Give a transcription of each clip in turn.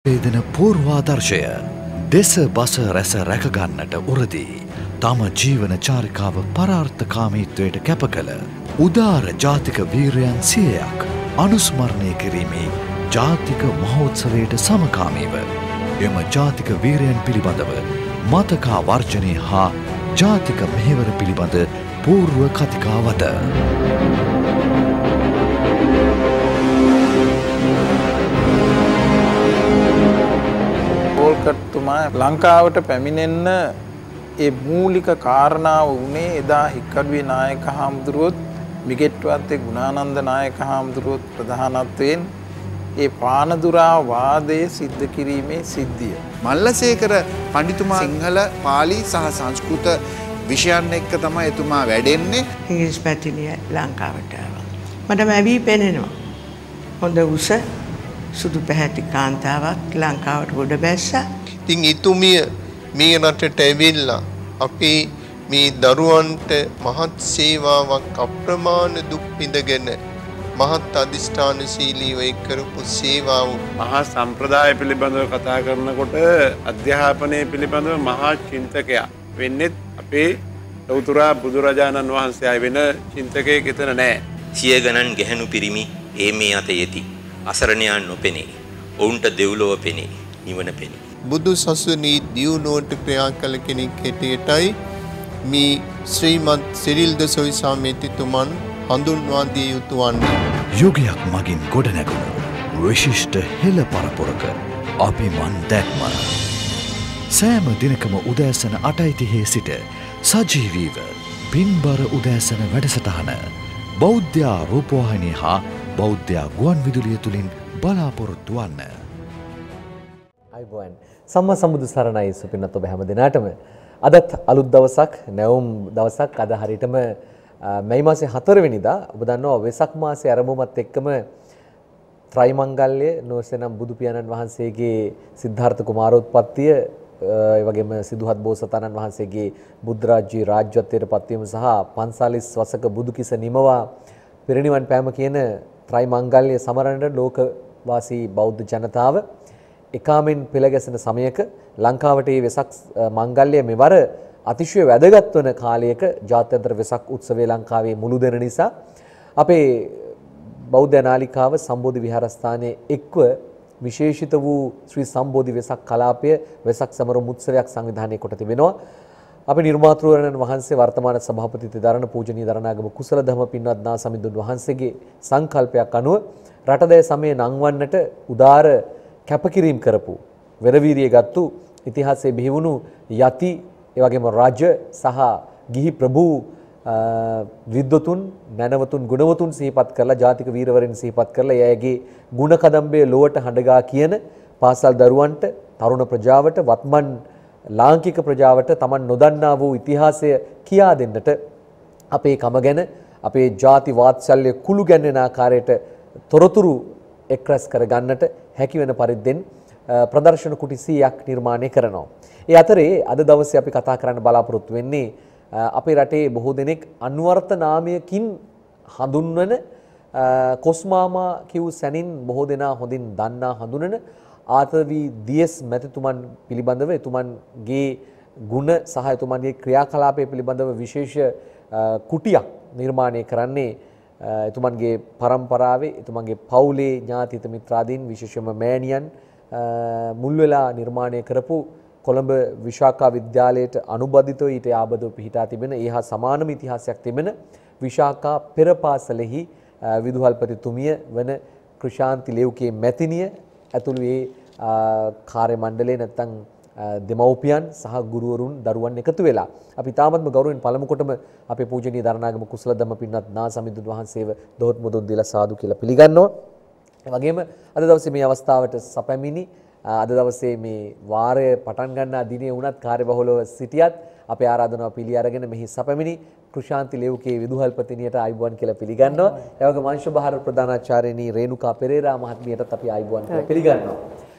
වේදන පූර්වාදර්ශය දෙස බස රැස රැකගන්නට උරදී තම ජීවන චාරිකාව පරාර්ථකාමීත්වයට කැප කළ උදාර ජාතික වීරයන් 100ක් අනුස්මරණය කිරීමේ ජාතික මහෝත්සවයට සමකාමීව එම ජාතික වීරයන් පිළිබඳව මතකා වර්ජනය හා ජාතික මෙහෙවර පිළිබඳ පූර්ව කතිකාවත පෝල්කට්තුමා ලංකාවට පැමිණෙන්න ඒ මූලික කාරණාව වුණේ එදා හික්කඩුවේ නායක හාමුදුරුවොත් මිගෙට්වත්තේ ගුණානන්ද නායක හාමුදුරුවොත් ප්‍රධානත්වයෙන් ඒ පානදුරා වාදයේ සිද්ධ කිරීමේ සිද්ධිය. මල්ලසේකර පඬිතුමා සිංහල පාලි සහ සංස්කෘත විෂයන් එක්ක තමයි එතුමා වැඩෙන්නේ. ඉංග්‍රීසි පැතිලිය ලංකාවට ආවා. මට මැවි පෙනෙනවා. හොඳ උස සුදු පැහැති කාන්තාවක් ලංකාවට ගොඩ බැස්සා. ඉතින් ඉතුමිය මේ රටට ඇවිල්ලා අපි මේ දරුවන්ට මහත් සේවාවක් අප්‍රමාණ දුක් විඳගෙන මහත් අධිෂ්ඨානශීලීව කරපු සේවාව මහා සම්ප්‍රදාය පිළිබඳව කතා කරනකොට අධ්‍යාපනය පිළිබඳව මහා චින්තකයා වෙන්නේ අපේ ලෞතුරා බුදුරජාණන් වහන්සේ වෙන චින්තකයෙක් එතන නැහැ. සිය ගණන් ගැහණු පිරිමි මේ අත යෙති අසරණයන් නොපෙනේ. ඔවුන්ට දෙව්ලොව පෙනේ නිවන පෙනේ. බුදු සසුනේ දියුණුවට ක්‍රියා කළ කෙනෙක් හැටියටයි මේ ශ්‍රීමත් සිරිල් ද සොයිසා මෙතිතුමන් හඳුන්වා දිය යුතු වන්නේ. යුගයක් මගින් ගොඩනැගුණු විශිෂ්ට හෙළ පරපුරක අපි මන් දැක්ම සෑම දිනකම උදෑසන 8:30 සිට සජීවීව පින්බර උදෑසන වැඩසටහන බෞද්ධ රූපවාහිනිය හා බෞද්ධ ගුවන් විදුලිය තුලින් බලාපොරොත්තු වන්න. අයිබෝන් සම්මා සම්බුදු සරණයි සුපින්නත් ඔබ හැම දිනාටම අදත් අලුත් දවසක් නැවුම් දවසක් අද හරියටම මැයි මාසේ 4 වෙනිදා ඔබ දන්නවා වෙසක් මාසේ ආරම්භමත් එක්කම ත්‍රිමංගල්‍ය නොසෙනම් බුදු පියාණන් වහන්සේගේ සිද්ධාර්ථ කුමාරෝත්පත්තිය ඒ වගේම සිදුහත් බෝසතාණන් වහන්සේගේ බුද්ධ රාජ්‍යයේ රාජ්‍යත්වයට පත්වීම සහ 45 වසක බුදු කිස නිමවා පිරිනිවන් පෑම කියන ත්‍රිමංගල්‍ය සමරනට ලෝකවාසී බෞද්ධ ජනතාව එකාමෙන් පෙළ ගැසෙන සමයක ලංකාවට මේ වෙසක් මංගල්‍ය මෙවර අතිශය වැදගත් වන කාලයක ජාත්‍යන්තර වෙසක් උත්සවය ලංකාවේ මුළු දෙන නිසා අපේ බෞද්ධ නාලිකාව සම්බෝධි විහාරස්ථානයේ එක්ව විශේෂිත වූ ශ්‍රී සම්බෝධි වෙසක් කලාපය වෙසක් සමරුම් උත්සවයක් සංවිධානය කොට තිබෙනවා. අපේ නිර්මාතෘවරණන් වහන්සේ වර්තමාන සභාපති තිදරණ පූජනීය දරණාගම කුසල ධම පින්වත් නා සමිඳුන් වහන්සේගේ සංකල්පයක් අනුව රටදේ සමයේ නංවන්නට උදාර කැපකිරීම කරපු වෙරවීරිය ගත්තු ඉතිහාසයේ බිහිවුණු යති ඒ වගේම රජ සහ ගිහි ප්‍රභූ විද්වතුන් නැනවතුන් ගුණවතුන් සිහිපත් කරලා ජාතික වීරවරින් සිහිපත් කරලා එයගේ ගුණ කදම්බේ ලොවට හඬගා කියන පාසල් දරුවන්ට තරුණ ප්‍රජාවට වත්මන් ලාංකික ප්‍රජාවට Taman නොදන්නා වූ ඉතිහාසය කියා දෙන්නට අපේ කම ගැන අපේ ಜಾති වාත්සල්‍ය කුළු ගැන්වෙන ආකාරයට තොරතුරු එක්රැස් කර ගන්නට හැකි වෙන පරිද්දෙන් ප්‍රදර්ශන කුටි 100ක් නිර්මාණය කරනවා. ඒ අතරේ අද දවසේ අපි කතා කරන්න බලාපොරොත්තු වෙන්නේ අපේ රටේ බොහෝ දෙනෙක් අන්වර්ථ නාමයකින් හඳුන්වන කොස්මාමා කිව් සැනින් බොහෝ දෙනා හොඳින් දන්නා හඳුනන ආතවි දියස් මැතිතුමන් පිළිබඳව එතුමන්ගේ ගුණ සහ එතුමන්ගේ ක්‍රියාකලාපය පිළිබඳව විශේෂ කුටියක් නිර්මාණය කරන්නේ එතුමන්ගේ පරම්පරාවේ එතුමන්ගේ පවුලේ ඥාති හිත මිත්‍රාදීන් විශේෂයෙන්ම මෑණියන් මුල් වෙලා නිර්මාණය කරපු කොළඹ විශාඛා විද්‍යාලයට අනුබද්ධිතව ඊට ආබදව පිහිටා තිබෙන ඒ හා සමානම ඉතිහාසයක් තිබෙන විශාඛා පෙර පාසලෙහි විදුහල්පතිතුමිය වන ක්‍රිෂාන්ති ලේව්කේ මැතිණිය ඇතුළු ඒ කාර්ය මණ්ඩලයේ නැත්තම් දෙමව්පියන් සහ ගුරුවරුන් දරුවන් එකතු වෙලා අපි තාමත්ම ගෞරවයෙන් පළමු කොටම අපේ පූජනීය දරණාගම කුසල ධම්ම පින්වත් නා සමිඳුන් වහන්සේව දොහොත් මුදුන් දීලා සාදු කියලා පිළිගන්නවා. ඒ වගේම අද දවසේ මේ අවස්ථාවට සැපැමිණි අද දවසේ මේ වාරය පටන් ගන්නා දිනේ වුණත් කාර්යබහුලව සිටියත් අපේ ආරාධනාව පිළි අරගෙන මෙහි සැපැමිණි ක්‍රිෂාන්ති ලේව්කේ විදුහල්පතිනියට ආයුබෝවන් කියලා පිළිගන්නවා. ඒ වගේම අංශ බහාර ප්‍රධානාචාර්යනී රේණුකා පෙරේරා මහත්මියටත් අපි ආයුබෝවන් කියලා පිළිගන්නවා.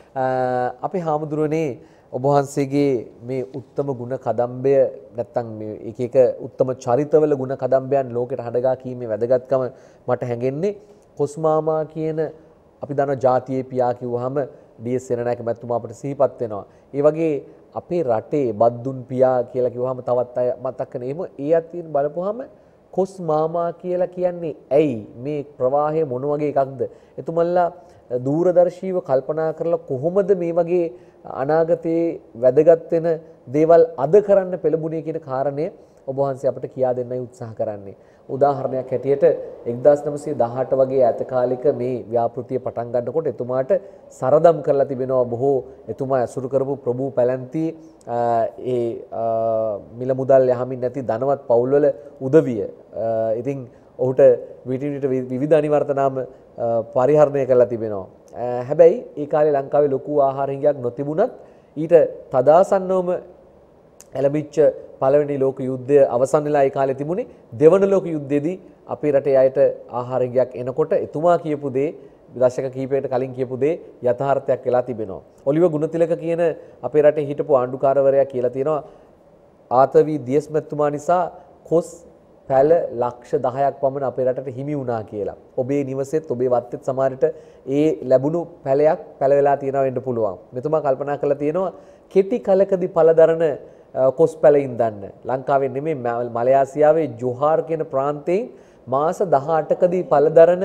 අපේ හාමුදුරනේ ඔබ වහන්සේගේ මේ උත්තම ගුණ කදම්බය නැත්තම් මේ එක එක උත්තම චරිතවල ගුණ කදම්බයන් ලෝකෙට හඬගා කීමේ වැදගත්කම මට හැඟෙන්නේ කොස්මාමා කියන අපි දන්නා ජාතියේ පියා කිව්වහම ඩී.එස්. සේනානායක මැතිතුමා අපට සිහිපත් වෙනවා. ඒ වගේ අපේ රටේ බද්දුන් පියා කියලා කිව්වහම තවත් අය මතක් කරන එහෙම ඒ අතින් බලපුවාම කොස් මාමා කියලා කියන්නේ ඇයි මේ ප්‍රවාහය මොන වගේ එකක්ද? එතුමන්ලා දූරදර්ශීව කල්පනා කරලා කොහොමද මේ වගේ අනාගතයේ වැදගත් වෙන දේවල් අද කරන්න පෙළඹුණේ කියන කාරණය ඔබ වහන්සේ අපිට කියා දෙන්නයි උත්සාහ කරන්නේ. උදාහරණයක් හැටියට 1918 වගේ ඈත කාලෙක මේ ව්‍යාපෘතිය පටන් ගන්නකොට එතුමාට සරදම් කරලා තිබෙනවා බොහෝ එතුමා ඇසුරු කරපු ප්‍රභූ පැලැන්ති ඒ මිල මුදල් යහමින් නැති ධනවත් පවුල්වල උදවිය. ඉතින් ඔහුට විවිධ විවිධ අනිවර්තනාම පරිහරණය කරලා තිබෙනවා. හැබැයි ඒ කාලේ ලංකාවේ ලොකු ආහාර හිඟයක් නොතිබුණත් ඊට තදාසන්නවම එළඹිච්ච පළවෙනි ලෝක යුද්ධය අවසන් වෙලා ඒ කාලේ තිබුණේ දෙවන ලෝක යුද්ධයේදී අපේ රටේ අයට ආහාර හිඟයක් එනකොට එතුමා කියපු දේ දශක කිහිපයකට කලින් කියපු දේ යථාර්ථයක් වෙලා තිබෙනවා. ඔලිව ගුණතිලක කියන අපේ රටේ හිටපු ආණ්ඩුකාරවරයා කියලා තියෙනවා ආතවි දියස් මැතිතුමා නිසා කොස් පැල ලක්ෂ 10ක් පමණ අපේ රටට හිමි වුණා කියලා. ඔබේ නිවසෙත් ඔබේ වත්තෙත් සමහරට ඒ ලැබුණු පැලයක් පැල වෙලා තියෙනවා වෙන්න පුළුවන්. මෙතුමා කල්පනා කරලා තියෙනවා කෙටි කලකදී පළදරන කොස් පැලින් දන්න. ලංකාවේ නෙමෙයි මලයාසියාවේ ජොහාර් කියන ප්‍රාන්තයෙන් මාස 18කදී පළදරන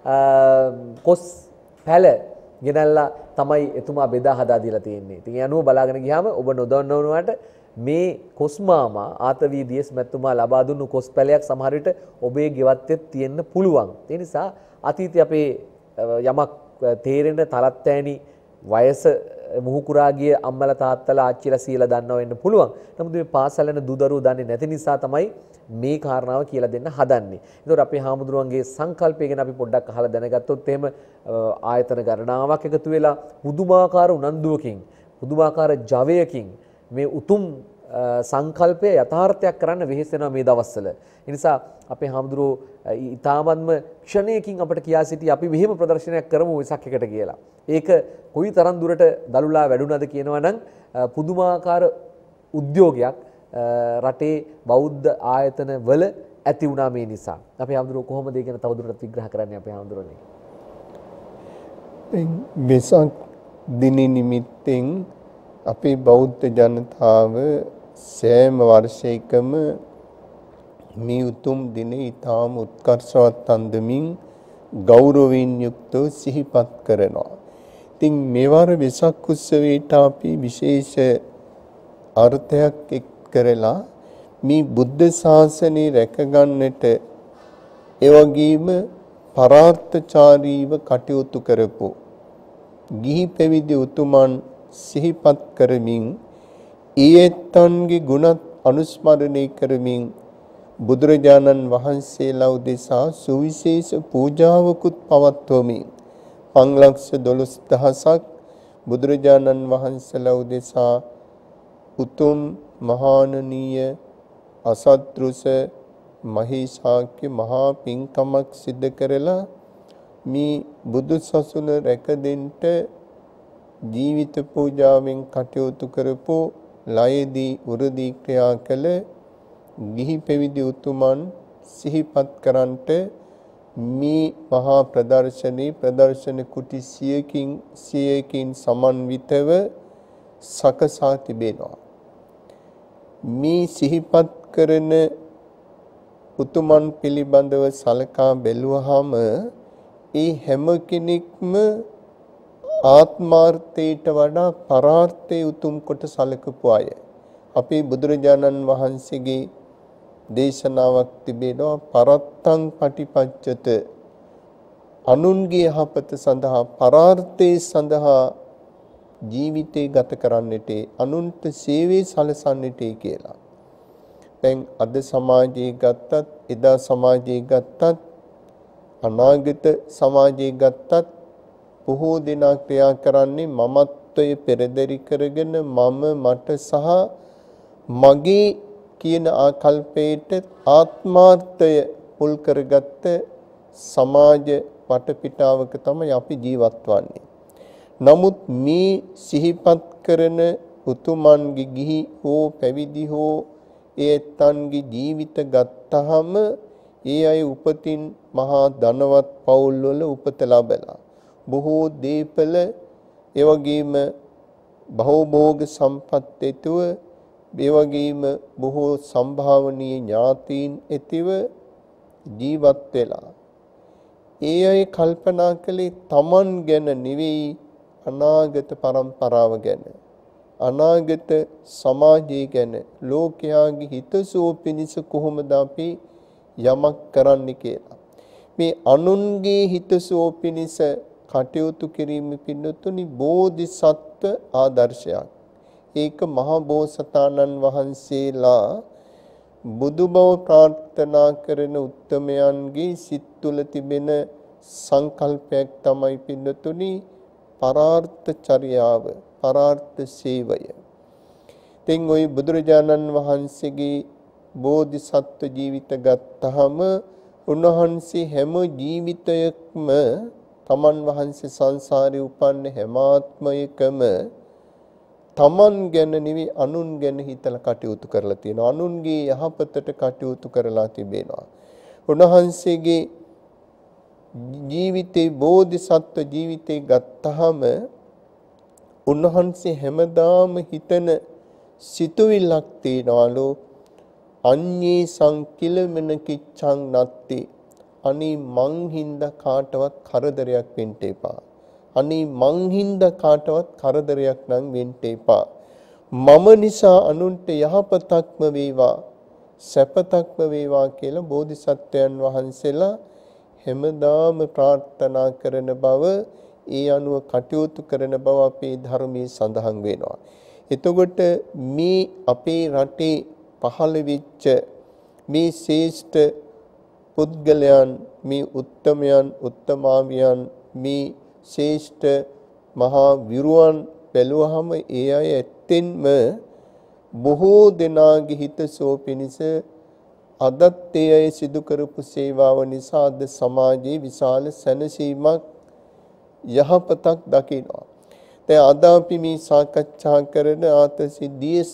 කොස් පැල ගෙනල්ලා තමයි එතුමා බෙදා හදා දීලා තියෙන්නේ. ඉතින් ඒ අනුව බලාගෙන ගියාම ඔබ නොදන්නවනවාට මේ කොස් මාමා ආතවී දියස් මැතිතුමා ලබා දුන්නු කොස් පැලයක් සමහර විට ඔබේ ගෙවත්තෙත් තියෙන්න පුළුවන්. ඒ නිසා අතීතයේ අපේ යමක් තේරෙන තරත්තෑණි වයස මුහුකුරා ගිය අම්මලා තාත්තලා ආච්චිලා සීලා දන්නව වෙන්න පුළුවන්. නමුත් මේ පාසල් යන දූදරුවෝ දන්නේ නැති නිසා තමයි මේ කාරණාව කියලා දෙන්න හදන්නේ. ඒතකොට අපේ හාමුදුරුවන්ගේ සංකල්පය ගැන අපි පොඩ්ඩක් අහලා දැනගත්තොත් එහෙම ආයතන ගණනාවක් එකතු වෙලා පුදුමාකාර උනන්දුවකින් පුදුමාකාර ජවයකින් මේ උතුම් සංකල්පය යථාර්ථයක් කරන්න වෙහෙස වෙනවා මේ දවස්වල. ඒ නිසා අපේ හාමුදුරුවෝ ඊ타මත්ම ක්ෂණයකින් අපිට කියා සිටි අපි මෙහෙම ප්‍රදර්ශනයක් කරමු වෙසක් එකට කියලා. ඒක කොයි තරම් දුරට දලුලා වැඩුණාද කියනවා නම් පුදුමාකාර උද්‍යෝගයක් රටේ බෞද්ධ ආයතන වල ඇති වුණා මේ නිසා. අපේ හාමුදුරුවෝ කොහොමද ඒක ගැන තවදුරටත් විග්‍රහ කරන්නේ අපේ හාමුදුරුවනේ? වෙසක් දින නිමිත්තෙන් අපේ බෞද්ධ ජනතාව සෑම වර්ෂයකම මේ උතුම් දිනේ ඊටාම උත්කර්ෂවත් අන්දමින් ගෞරවයෙන් යුක්තව සිහිපත් කරනවා. ඉතින් මේවර වෙසක් උත්සවයට අපි විශේෂ අර්ථයක් එක් කරලා මේ බුද්ධ ශාසනය රැකගන්නට ඒ වගේම පරාර්ථචාරීව කටයුතු කරපු ගිහි පැවිදි උතුමන් සිහිපත් කරමින් ඊයත්න්ගේ ගුණත් අනුස්මරණය කරමින් බුදුරජාණන් වහන්සේලා උදෙසා සුවිශේෂ පූජාවකුත් පවත්වමින් 5,12,000ක් බුදුරජාණන් වහන්සේලා උදෙසා උතුම් මහානනීය අසත්‍රුස මහේශාක්‍ය මහා පින්කමක් සිදු කරලා මේ බුදු සසුන රැකදෙන්නට ජීවිත පූජාවෙන් කටයුතු කරපු ලයේදී උරදී ක්‍රියා කළ ගිහි පැවිදි උතුමන් සිහිපත් කරන්ට මේ මහා ප්‍රදර්ශන කුටි 100කින් සමන්විතව සකසා තිබෙනවා. මේ සිහිපත් කරන උතුමන් පිළිබඳව සලකා බැලුවහම ඒ හැම කෙනෙක්ම ආත්මාර්ථයට වඩා පරාර්ථයේ උතුම් කොට සලකපු අය. අපේ බුදුරජාණන් වහන්සේගේ දේශනාවක් තිබෙනවා පරත්තං පටිපච්චත අනුන්ගේ යහපත සඳහා පරාර්ථයේ සඳහා ජීවිතේ ගත කරන්නට අනුන්ට සේවයේ සලසන්නට කියලා. දැන් අද සමාජයේ ගත්තත් එදා සමාජයේ ගත්තත් අනාගත සමාජයේ ගත්තත් බොහෝ දෙනා ක්‍රියා කරන්නේ මමත්වයේ පෙරදරි කරගෙන මම මට සහ මගේ කියන ආකල්පයට ආත්මාර්ථය මුල් කරගත්ත සමාජ වටපිටාවක තමයි අපි ජීවත් වන්නේ. නමුත් මේ සිහිපත් කරන උතුමන්ගේ ගිහි හෝ පැවිදි හෝ ඒතන්ගේ ජීවිත ගත්තහම ඒ අය උපතින් මහා ධනවත් පවුල්වල උපත ලැබලා බොහෝ දීපල ඒ වගේම භවභෝග සම්පත් ඇතුව, ඒ වගේම බොහෝ සම්භාවනීය ඥාතීන් ඇතිව ජීවත් වෙලා ඒ අය කල්පනා කළේ තමන් ගැන නෙවෙයි, අනාගත පරම්පරාව ගැන, අනාගත සමාජය ගැන, ලෝකයාගේ හිතසුව පිණිස කොහොමද අපි යමක් කරන්න කියලා. මේ අනුන්ගේ හිතසුව පිණිස කටයුතු කිරීම පින්නතුනි බෝධිසත්ව ආදර්ශයක්. ඒක මහා බෝසතාණන් වහන්සේලා බුදු බව ප්‍රාර්ථනා කරන උත්තමයන්ගේ සිත් තුළ තිබෙන සංකල්පයක් තමයි පින්නතුනි පරාර්ථ චර්යාව, පරාර්ථ සේවය. තෙන් ওই බුදුරජාණන් වහන්සේගේ බෝධිසත්ව ජීවිත ගත්තහම උන්වහන්සේ හැම ජීවිතයක්ම තමන් වහන්සේ සංසාරේ උපන්න හැම ආත්මයකම තමන් ගැන නෙවෙයි අනුන් ගැන හිතලා කටයුතු කරලා තියෙනවා. අනුන්ගේ යහපතට කටයුතු කරලා තිබෙනවා. උන්වහන්සේගේ ජීවිතේ බෝධිසත්ව ජීවිතේ ගත්තහම උන්වහන්සේ හැමදාම හිතන සිතුවිල්ලක් තියනවලු, අඤ්ඤේ සංකිලමන කිච්ඡං නත්ති. අනී මං හින්දා කාටවත් කරදරයක් වෙන්න එපා. අනී මං හින්දා කාටවත් කරදරයක් නම් වෙන්න එපා. මම නිසා අනුන්ට යහපතක්ම වේවා, සැපතක්ම වේවා කියලා බෝධිසත්වයන් වහන්සේලා හැමදාම ප්‍රාර්ථනා කරන බව, ඒ අනුව කටයුතු කරන බව අපේ ධර්මයේ සඳහන් වෙනවා. එතකොට මේ අපේ රටේ පහළ වෙච්ච මේ ශ්‍රේෂ්ඨ පුද්ගලයන්, මේ උත්තමයන්, උත්තමාවියන්, මේ ශ්‍රේෂ්ඨ මහා විරුවන් බැලුවහම ඒ අය ඇත්තෙන්ම බොහෝ දෙනාගේ හිතසුව පිණිස අදත් ඒ අය සිදු කරපු සේවාව නිසා අද සමාජයේ විශාල සැනසීමක්, යහපතක් දකිනවා. දැන් අද අපි මේ සාකච්ඡා කරන ආතසිදීස්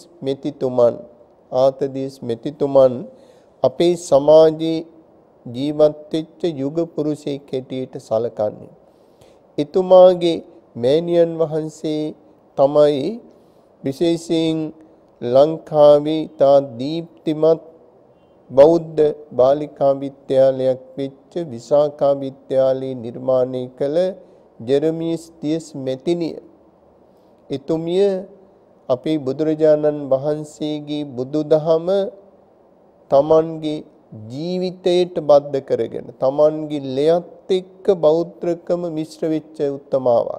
මෙතිතුමන් අපේ සමාජයේ ජීවත් වෙච්ච යුග පුරුෂයෙක් හැටියට සලකන්නේ. එතුමාගේ මෑණියන් වහන්සේ තමයි විශේෂයෙන් ලංකාවේ තා දීප්තිමත් බෞද්ධ බාලිකා විද්‍යාලයක් වෙච්ච විසාකා විද්‍යාලයේ නිර්මාණය කළ ජෙරමියස් තියස් මෙතිනිය. එතුමිය අපේ බුදුරජාණන් වහන්සේගේ බුදුදහම තමන්ගේ ජීවිතයට බද්ධ කරගෙන, තමන්ගේ ලෙයත් එක්ක බෞද්ධකම මිශ්‍ර වෙච්ච උත්තමාවක්.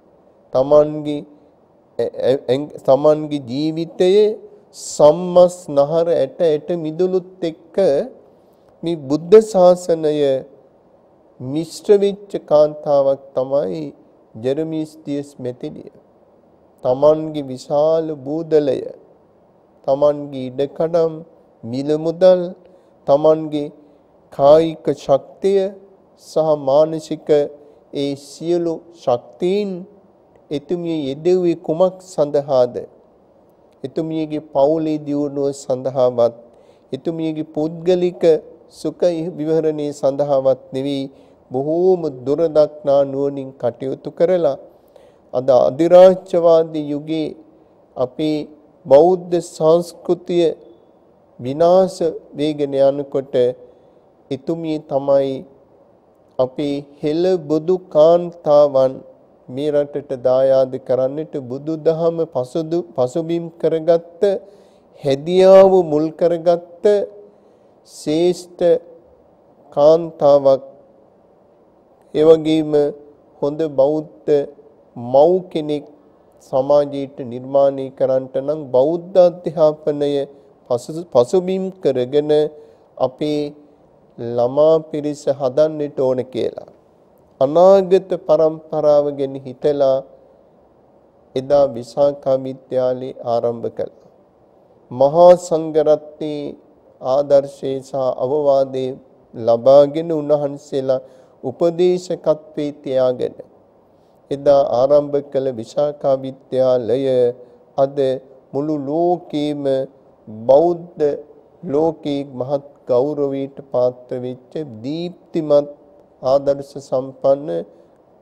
තමන්ගේ ජීවිතයේ සම්මස් නහර ඇට මිදුලුත් එක්ක මේ බුද්ධ ශාසනය මිශ්‍ර වෙච්ච කාන්තාවක් තමයි ජෙරමියස් තියස් මෙතිනිය. තමන්ගේ විශාල බූදලය, තමන්ගේ ඉඩකඩම්, මිල මුදල්, තමන්ගේ කායික ශක්තිය සහ මානසික ඒ සියලු ශක්තියින් එතුමිය යෙදුවේ කුමක් සඳහාද? එතුමියගේ පවුලේ දියුණුව සඳහාවත්, එතුමියගේ පුද්ගලික සුඛ විහරණයේ සඳහාවත් නෙවෙයි, බොහෝම දුරදක්නා නුවණින් කටයුතු කරලා අද අධිරාජ්‍යවාදී යුගයේ අපේ බෞද්ධ සංස්කෘතිය විනාශ වේගෙන යනකොට එතුමිය තමයි අපේ හෙළ බුදු කාන්තාවන් මේ රටට දායාද කරන්නට බුදුදහම පසුබිම් කරගත්ත, හැදියාව මුල් කරගත්ත ශ්‍රේෂ්ඨ කාන්තාවක්. ඒ වගේම හොඳ බෞද්ධ මව් කෙනෙක් සමාජයට නිර්මාණය කරන්නට නම් බෞද්ධ අධ්‍යාපනය පසුබිම් කරගෙන අපේ ළමා පිරිස හදන්නට ඕන කියලා අනාගත පරම්පරාව ගැන හිතලා එදා විසාකා විද්‍යාලය ආරම්භ කළා. මහා සංඝරත්නයේ ආදර්ශයේ සහ අවවාදයේ ලබාගෙන උන්වහන්සේලා උපදේශකත්වයේ තියාගෙන එදා ආරම්භ කළ විසාකා විද්‍යාලය අද මුළු ලෝකෙම බෞද්ධ ලෝකයේ මහත් ගෞරවයට පාත්‍ර වෙච්ච දීප්තිමත් ආදර්ශ සම්පන්න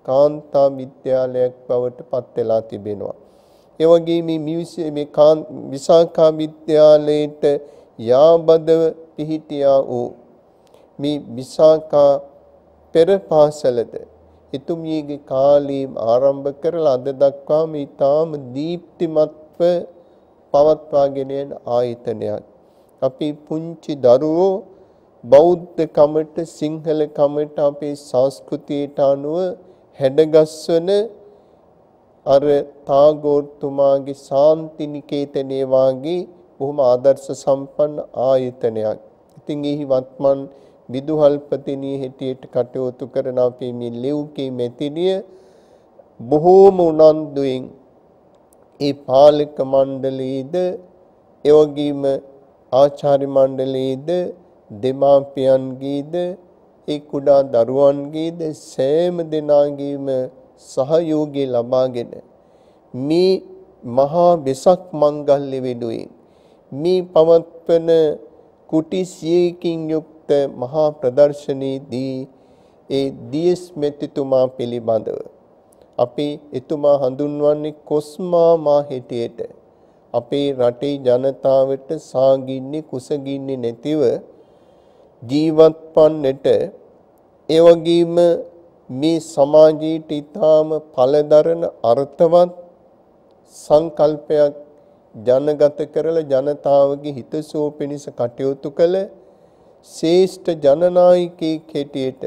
කාන්තා විද්‍යාලයක් බවට පත් වෙලා තිබෙනවා. ඒ වගේ මේ විසාකා විද්‍යාලයට යාබදව පිහිටියා වූ මේ විසාකා පෙර පාසලද එතුමියගේ කාලයෙන් ආරම්භ කරලා අද දක්වා මේ තාම දීප්තිමත්ව පවත්වාගෙන යන ආයතනයක්. අපි පුංචි දරුවෝ බෞද්ධ කමට සිංහල කමට අපේ සංස්කෘතියට අනුව හැඩගස්වන අර තාගෝර්තුමාගේ ශාන්ති නිකේතනයේ වාගේ බොහොම ආදර්ශ සම්පන්න ආයතනයක්. ඉතින් එහි වත්මන් විදුහල්පතිනිය හැටියට කටයුතු කරන අපේ මේ ලෙව්කේ මෙතිනිය බොහෝම උනන්දුවෙන් ඒ පාලක මණ්ඩලයේද එවැගේම ආචාර්ය මණ්ඩලයේද දෙමාපියන්ගේද ඒ කුඩා දරුවන්ගේද සෑම දෙනාගේම සහයෝගය ලබාගෙන මේ මහා වෙසක් මංගල්‍ය වෙනුවෙන් මේ පවත්වන කුටි 100කින් යුක්ත මහා ප්‍රදර්ශනයේදී ඒ දියස් මෙතිතුමා පිළිබඳව අපි එතුමා හඳුන්වන්නේ කොස්මා මා හැටියට අපේ රටේ ජනතාවට සාගින්නේ කුසගින්නේ නැතිව ජීවත් වන්නට ඒ වගේම මේ සමාජයට ඊටාම ඵලදරන අර්ථවත් සංකල්පයක් ජනගත කරලා ජනතාවගේ හිතසුව පිණිස කටයුතු කළ ශ්‍රේෂ්ඨ ජනනායකයෙක් හැටියට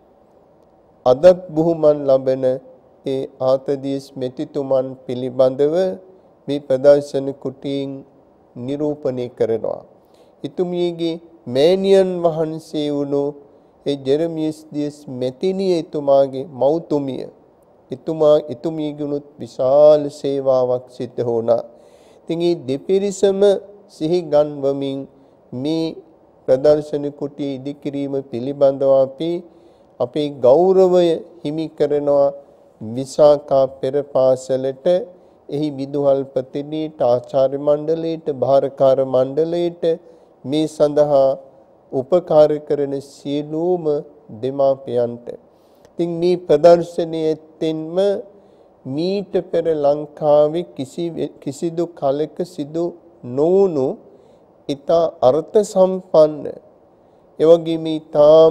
අදත් බුහුමන් ලබන ඒ ආතදීස් මෙතිතුමන් පිළිබඳව මේ ප්‍රදර්ශන කුටියෙන් නිරූපණය කරනවා. එතුමියගේ මෑණියන් වහන්සේ වුණු ඒ ජෙරමියස් දියස් මෙතිනිය එතුමාගේ මව්තුමිය එතුමියගුණුත් විශාල සේවාවක් සිද්ධ වුණා. ඉතින් මේ දෙපිරිසම සිහි ගන්වමින් මේ ප්‍රදර්ශන කුටිය ඉදිකිරීම පිළිබඳව අපි අපේ ගෞරවය හිමි කරනවා විසාකා පෙර පාසලට එහි විදුහල්පතිනියට ආචාර්ය මණ්ඩලයට භාරකාර මණ්ඩලයට මේ සඳහා උපකාර කරන සියලුම දෙමාපියන්ට. ඉතින් මේ ප්‍රදර්ශනයේ තෙන්ම මීට පෙර ලංකාවේ කිසිදු කලක සිදු නොවුණු ඉතා අර්ථ සම්පන්න එවැගේම ඊටාම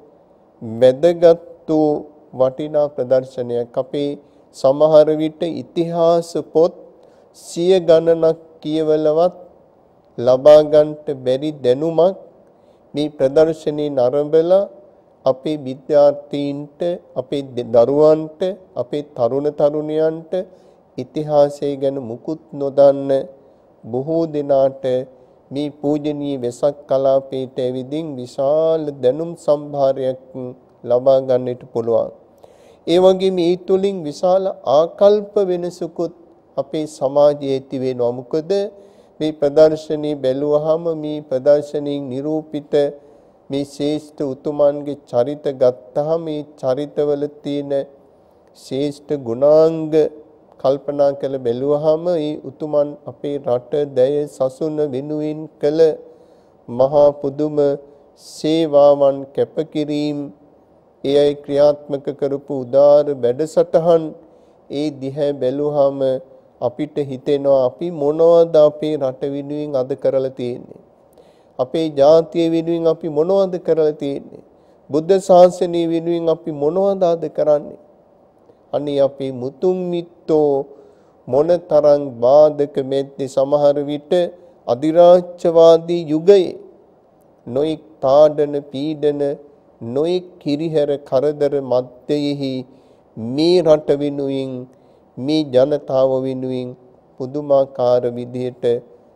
වැදගත් වූ වටිනා ප්‍රදර්ශනයක්. අපේ සමහර විට ඉතිහාස පොත් සිය ගණනක් කියවලවත් ලබා ගන්නට බැරි දැනුමක් මේ ප්‍රදර්ශනයේ නරඹලා අපේ විද්‍යාර්ථීන්ට අපේ දරුවන්ට අපේ තරුණ තරුණියන්ට ඉතිහාසය ගැන මුකුත් නොදන්න බොහෝ දෙනාට මේ පූජනීය වෙසක් කලාපයට ඇවිදින් විශාල දැනුම් සම්භාරයක් ලබා ගන්නට පුළුවන්. ඒ වගේම මේ තුලින් විශාල ආකල්ප වෙනසකුත් අපේ සමාජයේ ඇති වෙනවා. මොකද මේ ප්‍රදර්ශනී බැලුවහම මේ ප්‍රදර්ශනීන් නිරූපිත මේ ශ්‍රේෂ්ඨ උතුමන්ගේ චරිත ගත්තහම මේ චරිතවල තියෙන ශ්‍රේෂ්ඨ ගුණාංග කල්පනා කළ බැලුවහම මේ උතුමන් අපේ රට දැය සසුන වෙනුවෙන් කළ මහා පුදුම සේවාවන් කැපකිරීම ඒ අය ක්‍රියාත්මක කරපු උදාර වැඩසටහන් ඒ දිහා බැලුවහම අපිට හිතෙනවා අපි මොනවද අපේ රට වෙනුවෙන් අද කරලා තියෙන්නේ, අපේ ජාතිය වෙනුවෙන් අපි මොනවද කරලා තියෙන්නේ, බුද්ධ ශාසනය වෙනුවෙන් අපි මොනවද අද කරන්නේ. අනේ අපේ මුතුන් මිත්තෝ මොනතරම් බාධක මැද්දේ සමහර විට අධිරාජ්‍යවාදී යුගයේ නොඑක් තාඩන පීඩන නොඑක් කිරිහැර කරදර මැද්දෙහි මේ රට වෙනුවෙන් මේ ජනතාව වෙනුවෙන් පුදුමාකාර විදිහට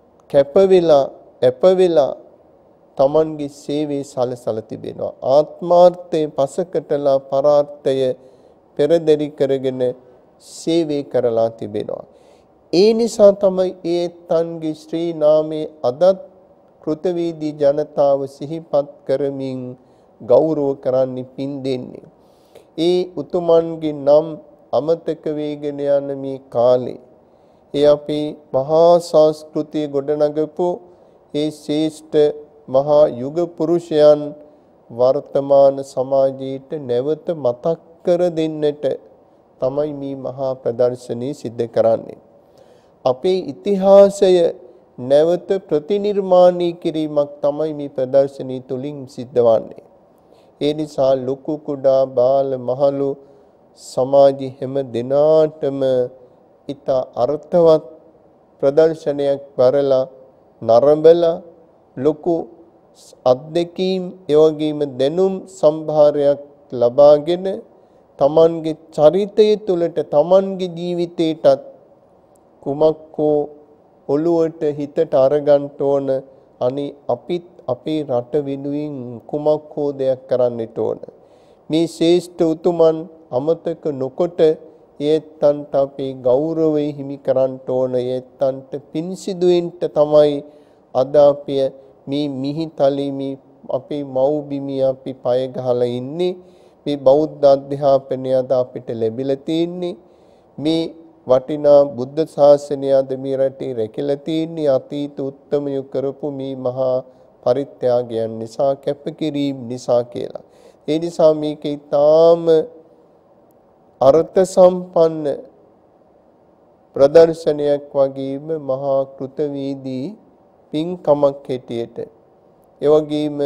කැපවෙලා තමන්ගේ සේවය සලසලා තිබෙනවා. ආත්මාර්ථයේ පසකටලා පරාර්ථය පෙරදරි කරගෙන සේවය කරලා තිබෙනවා. ඒ නිසා තමයි ඒ තන්ගේ ශ්‍රී නාමයේ අදත් කෘතවේදී ජනතාව සිහිපත් කරමින් ගෞරව කරන්නේ පින් දෙන්නේ. ඒ උතුමන්ගේ නම් අමතක වේගෙන යන මේ කාලේ ඒ අපේ මහා සංස්කෘතිය ගොඩනගපු ඒ ශ්‍රේෂ්ඨ මහා යුග පුරුෂයන් වර්තමාන සමාජයට නැවත මතක් කර දෙන්නට තමයි මේ මහා ප්‍රදර්ශනී සිද්ධ කරන්නේ. අපේ ඉතිහාසය නැවත ප්‍රතිනිර්මාණය කිරීමක් තමයි මේ ප්‍රදර්ශනී තුලින් සිද්ධ වන්නේ. ඒ නිසා ලොකු කුඩා බාල මහලු සමාජ හැම දිනාටම ඊට අර්ථවත් ප්‍රදර්ශනයක් කරලා නරඹලා ලොකු අත්දැකීම් එවැගේම දැනුම් සම්භාරයක් ලබාගෙන තමන්ගේ චරිතය තුළට තමන්ගේ ජීවිතයටත් කුමක්කෝ ඔළුවට හිතට අරගන්න ඕන අනේ අපිත් අපේ රට වෙනුවෙන් කුමක්කෝ දෙයක් කරන්නට ඕන මේ ශ්‍රේෂ්ඨ උතුමන් අමතක නොකොට ඒත්තන්ට අපේ ගෞරවය හිමි කරන්න ඕන ඒත්තන්ට පින් සිදුවෙන්න තමයි අද අපි මේ මිහිතලී මේ අපේ මව්බිමේ අපි පය ගහලා ඉන්නේ මේ බෞද්ධ අධ්‍යාපනය අද අපිට ලැබිලා තියෙන්නේ මේ වටිනා බුද්ධ ශාසනය අද මේ රටේ රැකිලා තියෙන්නේ අතීත උත්තමයෝ කරපු මේ මහා පරිත්‍යාගයන් නිසා කැපකිරීම නිසා කියලා. ඒ නිසා මේක ඊටාම අර්ථ සම්පන්න ප්‍රදර්ශනයක් වගේම මහා කෘතවේදී පින්කමක් හැටියට ඒ වගේම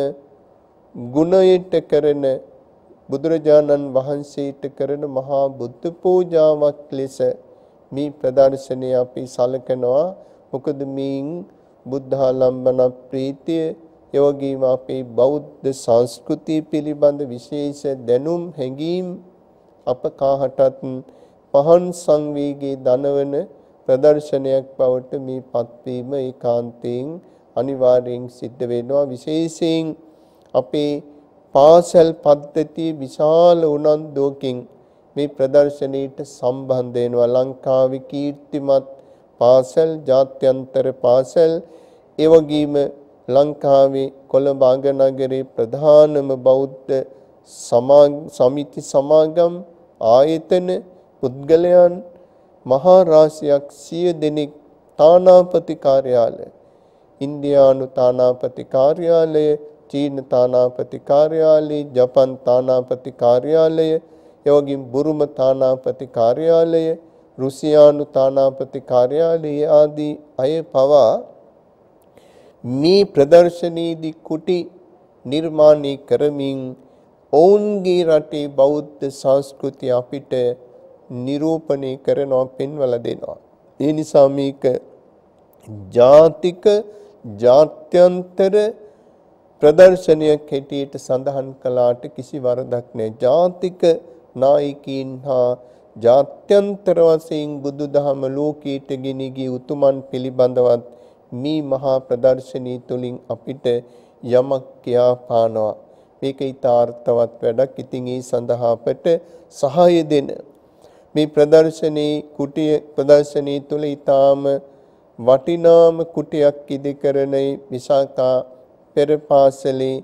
ගුණයට කරන බුදුරජාණන් වහන්සේට කරන මහා බුද්ධ පූජාවක් ලෙස මේ ප්‍රදර්ශනය අපි සලකනවා. මොකද මේන් බුද්ධාලම්බන ප්‍රීතිය ඒ වගේම අපේ බෞද්ධ සංස්කෘතිය පිළිබඳ විශේෂ දැනුම් හැඟීම් අප කාටත් පහන් සංවේගයේ දනවන ප්‍රදර්ශනයක් බවට මේ පත්වීම ඒකාන්තයෙන් අනිවාර්යෙන් සිද්ධ වෙනවා. විශේෂයෙන් අපේ පාසල් පද්ධතිය විශාල උනන්දුවකින් මේ ප්‍රදර්ශනයට සම්බන්ධ වෙනවා. ලංකාවේ කීර්තිමත් පාසල්, ජාත්‍යන්තර පාසල්, ඒ වගේම ලංකාවේ කොළඹ අගනගරේ ප්‍රධානම බෞද්ධ සමිති සමාගම් ආයතන පුද්ගලයන් මහා රාශියක් 100 දෙනෙක් තානාපති කාර්යාලය, ඉන්දියානු තානාපති කාර්යාලය, චීන තානාපති කාර්යාලය, ජපන් තානාපති කාර්යාලය, එවැගේම බුරුම තානාපති කාර්යාලය, රුසියානු තානාපති කාර්යාලය ආදී අය පවා මේ ප්‍රදර්ශනයේදී කුටි නිර්මාණය කරමින් ඔවුන්ගේ රටේ බෞද්ධ සංස්කෘතිය අපිට නිරූපණය කරනවා, පෙන්වලා දෙනවා. ඒ නිසා මේක ජාතික ජාත්‍යන්තර ප්‍රදර්ශනයක් හැටියට සඳහන් කළාට කිසි වරදක් නැහැ. ජාතික නායකයින් හා ජාත්‍යන්තර වශයෙන් බුදුදහම ලෝකයට ගෙන ගිය උතුමන් පිළිබඳවත් මේ මහා ප්‍රදර්ශනී තුලින් අපිට යමක් කියා පානවා. මේක ඊතාර්ථවත් වැඩක්. ඉතින් ඒ සඳහා අපට සහාය දෙන මේ ප්‍රදර්ශනී කුටිය ප්‍රදර්ශනී තුල ඊටාම වටිනාම කුටියක් ඉදිකරන විසාකා පෙර පාසලේ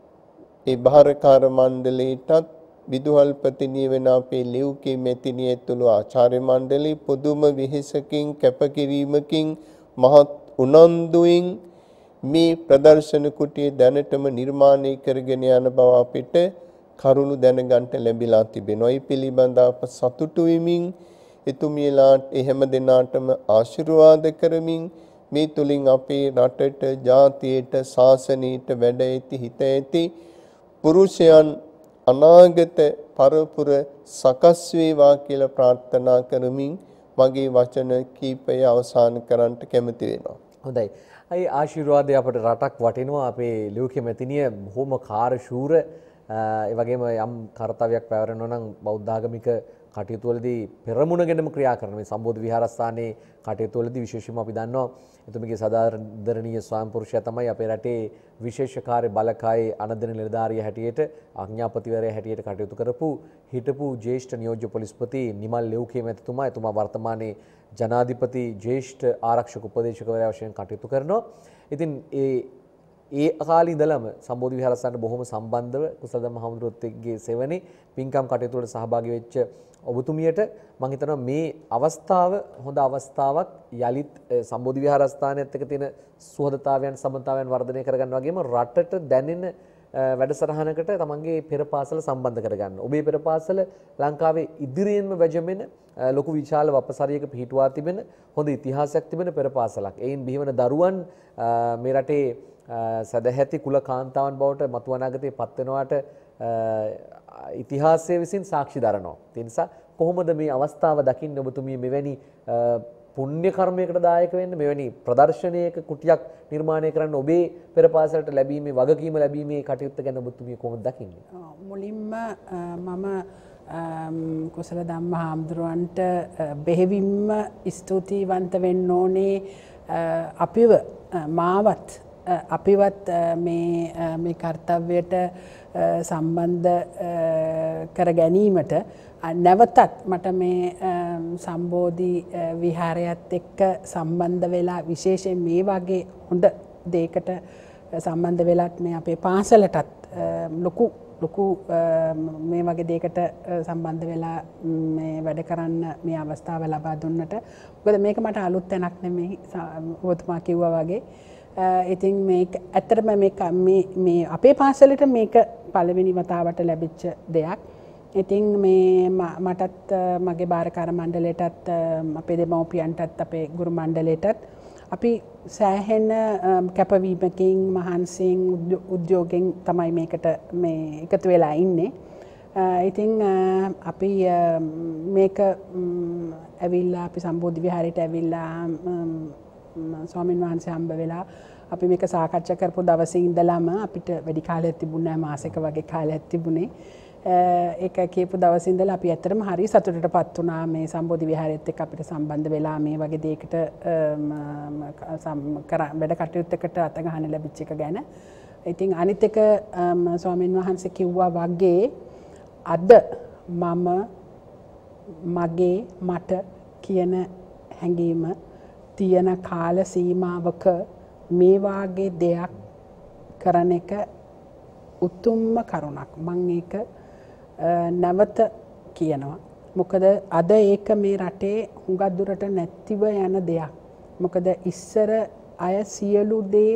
ඒ භාරකාර මණ්ඩලයටත් විදුහල්පතිනිය වෙන අපේ ලියුකේ මෙතිනිය ඇතුළු ආචාර්ය මණ්ඩලී පුදුම විහිසකින් කැපකිරීමකින් මහත් උනන්දුවෙන් මේ ප්‍රදර්ශන කුටිය දැනටම නිර්මාණය කරගෙන යන බව අපිට කරුණු දැනගන්න ලැබිලා තිබෙනවා. ඒ පිළිබඳව අප සතුටු වෙමින් එතුමියලාට එහෙම දෙනාටම ආශිර්වාද කරමින් මේ තුලින් අපේ රටට, ජාතියට, ශාසනයට වැඩ ඇති හිත ඇති පුරුෂයන් අනාගත පරපුර සකස් වේවා කියලා ප්‍රාර්ථනා කරමින් මගේ වචන කීපය අවසන් කරන්නට කැමති වෙනවා. හොඳයි. අයි ආශිර්වාදය අපට රටක් වටිනවා. අපේ ලියුකේ මෙතිනිය බොහොම කාර්යශූර ඒ වගේම යම් කර්තව්‍යයක් පැවරෙනවා නම් බෞද්ධ ආගමික කටයුතු වලදී පෙරමුණගෙනම ක්‍රියා කරන මේ සම්බෝධි විහාරස්ථානයේ කටයුතු වලදී විශේෂයෙන්ම අපි දන්නවා එතුමිගේ සදාදරණීය ස්වාමිපුරුෂයා තමයි අපේ රටේ විශේෂ කාර්ය බලකායේ අනදෙන නිලධාරිය හැටියට ආඥාපතිවරයා හැටියට කටයුතු කරපු හිටපු ජ්‍යෙෂ්ඨ නියෝජ්‍ය පොලිස්පති නිමල් ලෙව්කේ මැතිතුමා. එතුමා වර්තමානයේ ජනාධිපති ජ්‍යෙෂ්ඨ ආරක්ෂක උපදේශකවරයා වශයෙන් කටයුතු කරනවා. ඉතින් ඒ කාලේ ඉඳලම සම්බෝධි විහාරස්ථානට බොහොම සම්බන්ධව කුසලදම්ම හමුදුරුවොත් එක්ගේ සෙවණේ පින්කම් කටයුතු වලට සහභාගී වෙච්ච ඔබතුමියට මම හිතනවා මේ අවස්ථාව හොඳ අවස්ථාවක් යලිත් සම්බෝධි විහාරස්ථානයත් එක්ක තියෙන සුහදතාවයන් සමතාවයන් වර්ධනය කරගන්න වගේම රටට දැනෙන වැඩසටහනකට තමන්ගේ පෙර පාසල සම්බන්ධ කරගන්න. ඔබේ පෙර පාසල ලංකාවේ ඉදිරියෙන්ම වැජඹෙන ලොකු විශාල වපසරියක පිහිටුවා තිබෙන හොඳ ඉතිහාසයක් තිබෙන පෙර පාසලක්. එයින් බිහිවන දරුවන් මේ රටේ සදැහැති කුල කාන්තාවන් බවට මතු අනාගතයේ පත් වෙනවාට ඉතිහාසය විසින් සාක්ෂි දරනවා. ඒ නිසා කොහොමද මේ අවස්ථාව දකින්න ඔබතුමිය මෙවැනි පුණ්‍ය කර්මයකට දායක වෙන්න මෙවැනි ප්‍රදර්ශනයක කුටියක් නිර්මාණය කරන්න ඔබේ පෙර පාසලට ලැබීමේ වගකීම ලැබීමේ කටයුත්ත ගැන ඔබතුමිය කොහොමද දකින්නේ? මුලින්ම මම කුසල ධම්ම හාමුදුරුවන්ට බෙහෙවින්ම ස්තුතිවන්ත වෙන්න ඕනේ අපිව මාවත් අපිවත් මේ කර්තව්‍යයට සම්බන්ධ කර ගැනීමට නැවතත් මට මේ සම්බෝධි විහාරයත් එක්ක සම්බන්ධ වෙලා විශේෂයෙන් මේ වගේ හොඳ දෙයකට සම්බන්ධ වෙලත් මේ අපේ පාසලටත් ලොකු මේ වගේ දෙයකට සම්බන්ධ වෙලා මේ වැඩ කරන්න මේ අවස්ථාව ලබා දුන්නට. මොකද මේක මට අලුත් තැනක් නෙමෙයි ඔබතුමා කිව්වා වගේ. ඉතින් මේක ඇත්තටම මේ අපේ පාසලට මේක පළවෙනි වතාවට ලැබිච්ච දෙයක්. ඉතින් මේ මටත් මගේ භාරකාර මණ්ඩලයටත් අපේ දෙමව්පියන්ටත් අපේ ගුරු මණ්ඩලයටත් අපි සෑහෙන කැපවීමකින් මහන්සියෙන් උද්‍යෝගයෙන් තමයි මේකට මේ එකතු වෙලා ඉන්නේ. ඉතින් අපි මේක ඇවිල්ලා අපි සම්බෝධි විහාරයට ඇවිල්ලා ස්වාමීන් වහන්සේ හම්බ වෙලා අපි මේක සාකච්ඡා කරපු දවසේ ඉඳලම අපිට වැඩි කාලයක් තිබුණේ නැහැ, මාසෙක වගේ කාලයක් තිබුණේ. ඒක කියපු දවසේ ඉඳලා අපි ඇත්තටම හරි සතුටටපත් වුණා මේ සම්බෝධි විහාරයත් එක්ක අපිට සම්බන්ධ වෙලා මේ වගේ දෙයකට වැඩ කටයුත්තකට අත ගන්න ලැබිච්ච එක ගැන. ඉතින් අනිත් එක ස්වාමීන් වහන්සේ කිව්වා වගේ අද මම මගේ මට කියන හැඟීම තියෙන කාල සීමාවක මේ වාගේ දෙයක් කරන එක උතුම්ම කරුණක්. මම ඒක නැවත කියනවා. මොකද අද ඒක මේ රටේ හුඟක් දුරට නැතිව යන දෙයක්. මොකද ඉස්සර අය සියලු දේ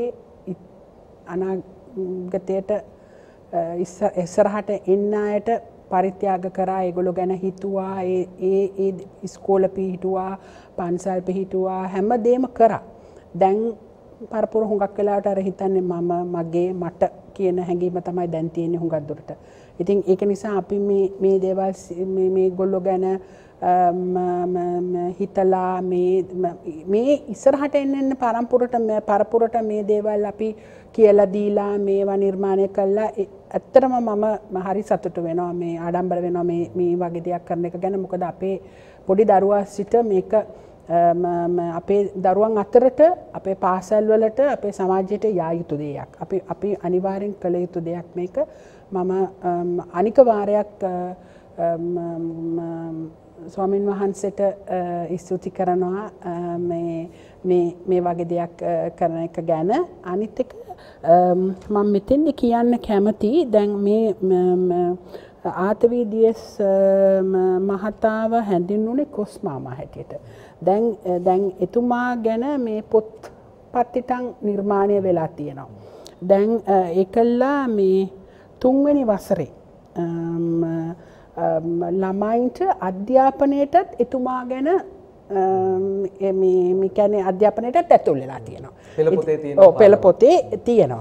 අනාගතයට ඉස්සරහට එන්න අයට පරිත්‍යාග කරා. ඒගොල්ලෝ ගැන හිතුවා, ඒ ඉස්කෝල පිහිටුවා, පන්සල් පිහිටුවා, හැමදේම කරා. දැන් පරපුර හුඟක් වෙලාවට අර හිතන්නේ මම මගේ මට කියන හැඟීම තමයි දැන් තියෙන්නේ හුඟක් දුරට. ඉතින් ඒක නිසා අපි මේ දේවල් මේ ගොල්ලෝ ගැන හිතලා මේ ඉස්සරහට එන්න පරපුරට මේ දේවල් අපි කියලා දීලා මේවා නිර්මාණය කළා. ඇත්තටම මම හරි සතුටු වෙනවා, මේ ආඩම්බර වෙනවා මේ වගේ දෙයක් කරන එක ගැන. මොකද අපේ පොඩි දරුවා සිට මේක අපේ දරුවන් අතරට, අපේ පාසල් වලට, අපේ සමාජයට යා යුතු දෙයක්. අපි අනිවාර්යෙන් කළ යුතු දෙයක් මේක. මම අනික වාරයක් ස්වාමීන් වහන්සේට ස්තුති කරනවා මේ වගේ දෙයක් කරන එක ගැන. අනිත් එක මම මෙතෙන්දි කියන්න කැමති, දැන් මේ ආතවීඩියස් මහතාව හැඳින්වුනේ කොස් මාමා හැටියට. දැන් එතුමා ගැන මේ පොත්පත්තිටන් නිර්මාණය වෙලා තියෙනවා. දැන් ඒකල්ලා මේ 3 වෙනි වසරේ ළමයින්ට අධ්‍යාපනයටත් එතුමා ගැන මේ කියන්නේ අධ්‍යාපනයටත් ඇතුල් වෙලා තියෙනවා. පෙළ පොතේ තියෙනවා.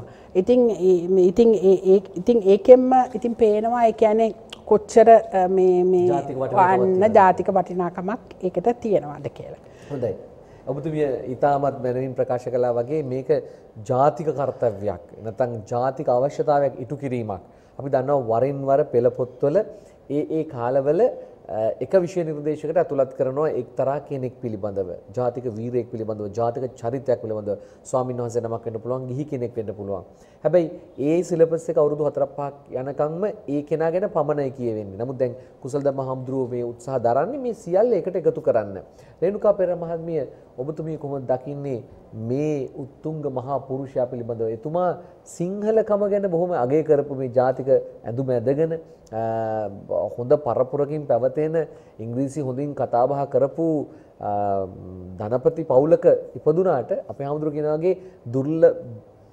ඉතින් ඒකෙන්ම ඉතින් පේනවා ඒ කියන්නේ කොච්චර මේ ජාතික වටිනාකමක් ඒකට තියෙනවද කියලා. හොඳයි. ඔබතුමිය ඊටමත් මැනවින් ප්‍රකාශ කළා වගේ මේක ජාතික කර්තව්‍යයක්. නැත්නම් ජාතික අවශ්‍යතාවයක් ඉටු කිරීමක්. අපි දන්නවා වරින් වර පෙළ පොත්වල ඒ කාලවල එක විෂය නිර්දේශයකට ඇතුළත් කරනවා එක්තරා කෙනෙක් පිළිබඳව, ජාතික වීරයෙක් පිළිබඳව, ජාතික චරිතයක් පිළිබඳව ස්වාමීන් වහන්සේ නමක් වෙන්න පුළුවන්, ගිහි කෙනෙක් වෙන්න පුළුවන්. හැබැයි ඒ සිලබස් එක අවුරුදු 4-5ක් යනකම්ම ඒ කෙනා ගැන පමණයි කියවෙන්නේ. නමුත් දැන් කුසල ධම්ම හාමුදුරුවෝ මේ උත්සාහ දරන්නේ මේ සියල්ල එකට එකතු කරන්න. රේණුකා පෙර මහත්මිය, ඔබතුමිය කොහොමද දකින්නේ මේ උත්තුංග මහා පුරුෂයා පිළිබඳව? එතුමා සිංහලකම ගැන බොහොම අගය කරපු මේ ජාතික ඇඳුම ඇඳගෙන හොඳ පරපුරකින් පැවතෙන, ඉංග්‍රීසි හොඳින් කතා බහ කරපු ධනපති පවුලක ඉපදුනාට අපේ හාමුදුරුවෝ කියන වගේ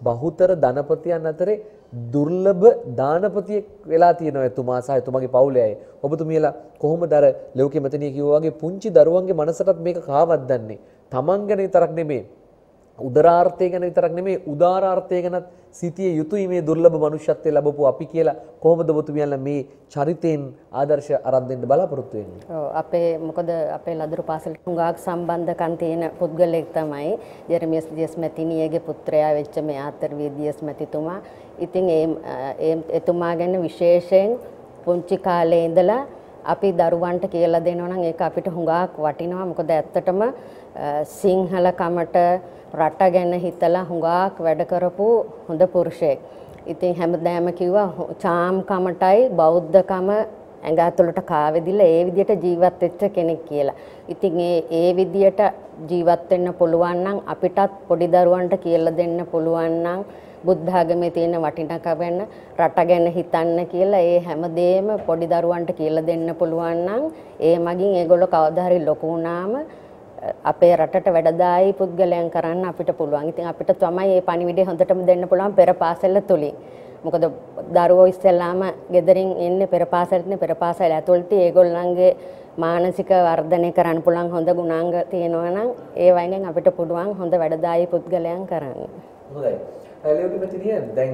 බහුතර ධනපතියන් අතරේ දුර්ලභ දානපතියෙක් වෙලා තියෙනවා එතුමා සහ එතුමාගේ පවුලේ අය. ඔබතුමියලා කොහොමද අර ලෝකෙ මෙතනිය කිව්වා වගේ පුංචි දරුවන්ගේ මනසටත් මේක කාවත් දන්නේ. Taman ගැන විතරක් නෙමෙයි. උදරාර්ථය ගැන විතරක් නෙමෙයි උදාරාර්ථය ගැනත් සිටිය යුතුයි මේ දුර්ලභ මනුෂ්‍යත්වයේ ලැබපු අපි කියලා කොහොමද ඔබතුමියලා මේ චරිතයෙන් ආදර්ශ අරන් දෙන්න බලාපොරොත්තු වෙන්නේ? ඔව් අපේ මොකද අපේ ලදරු පාසල හුඟක් සම්බන්ධකම් තියෙන පුද්ගලෙක් තමයි ජෙරමියස් දියස් මැතිණියගේ පුත්‍රයා වෙච්ච මේ ආතරවී දියස් මැතිතුමා. ඉතින් ඒ එතුමා ගැන විශේෂයෙන් පුංචි කාලේ ඉඳලා අපි දරුවන්ට කියලා දෙනවා නම් ඒක අපිට හුඟක් වටිනවා. මොකද ඇත්තටම සිංහල කමට රට ගැන හිතලා හුඟක් වැඩ කරපු හොඳ පුරුෂයෙක්. ඉතින් හැමදාම කිව්වා චාම් කමටයි බෞද්ධකම ඇඟ ඇතුළට කාවැදිලා ඒ විදිහට ජීවත් වෙච්ච කෙනෙක් කියලා. ඉතින් ඒ විදිහට ජීවත් වෙන්න පුළුවන් නම් අපිටත් පොඩි දරුවන්ට කියලා දෙන්න පුළුවන් නම් බුද්ධ ආගමේ තියෙන වටිනාකම ගැන රට ගැන හිතන්න කියලා ඒ හැමදේම පොඩි දරුවන්ට කියලා දෙන්න පුළුවන් නම් ඒ මගින් ඒගොල්ලෝ කවදා හරි ලොකු වුණාම අපේ රටට වැඩදායි පුද්ගලයන් කරන්න අපිට පුළුවන්. ඉතින් අපිට තමයි මේ පණිවිඩය හොඳටම දෙන්න පුළුවන් පෙර පාසල තුලින්. මොකද දරුවෝ ඉස්සෙල්ලාම ගෙදරින් එන්නේ පෙර පාසලට පෙර පාසල ඇතුළත ඒගොල්ලන්ගේ මානසික වර්ධනය කරන්න පුළුවන් හොඳ ගුණාංග තියෙනවා නම් ඒ වයින් අපිට පුළුවන් හොඳ වැඩදායි පුද්ගලයන් කරන්න. හොඳයි. ලෝකෙමතිනිය දැන්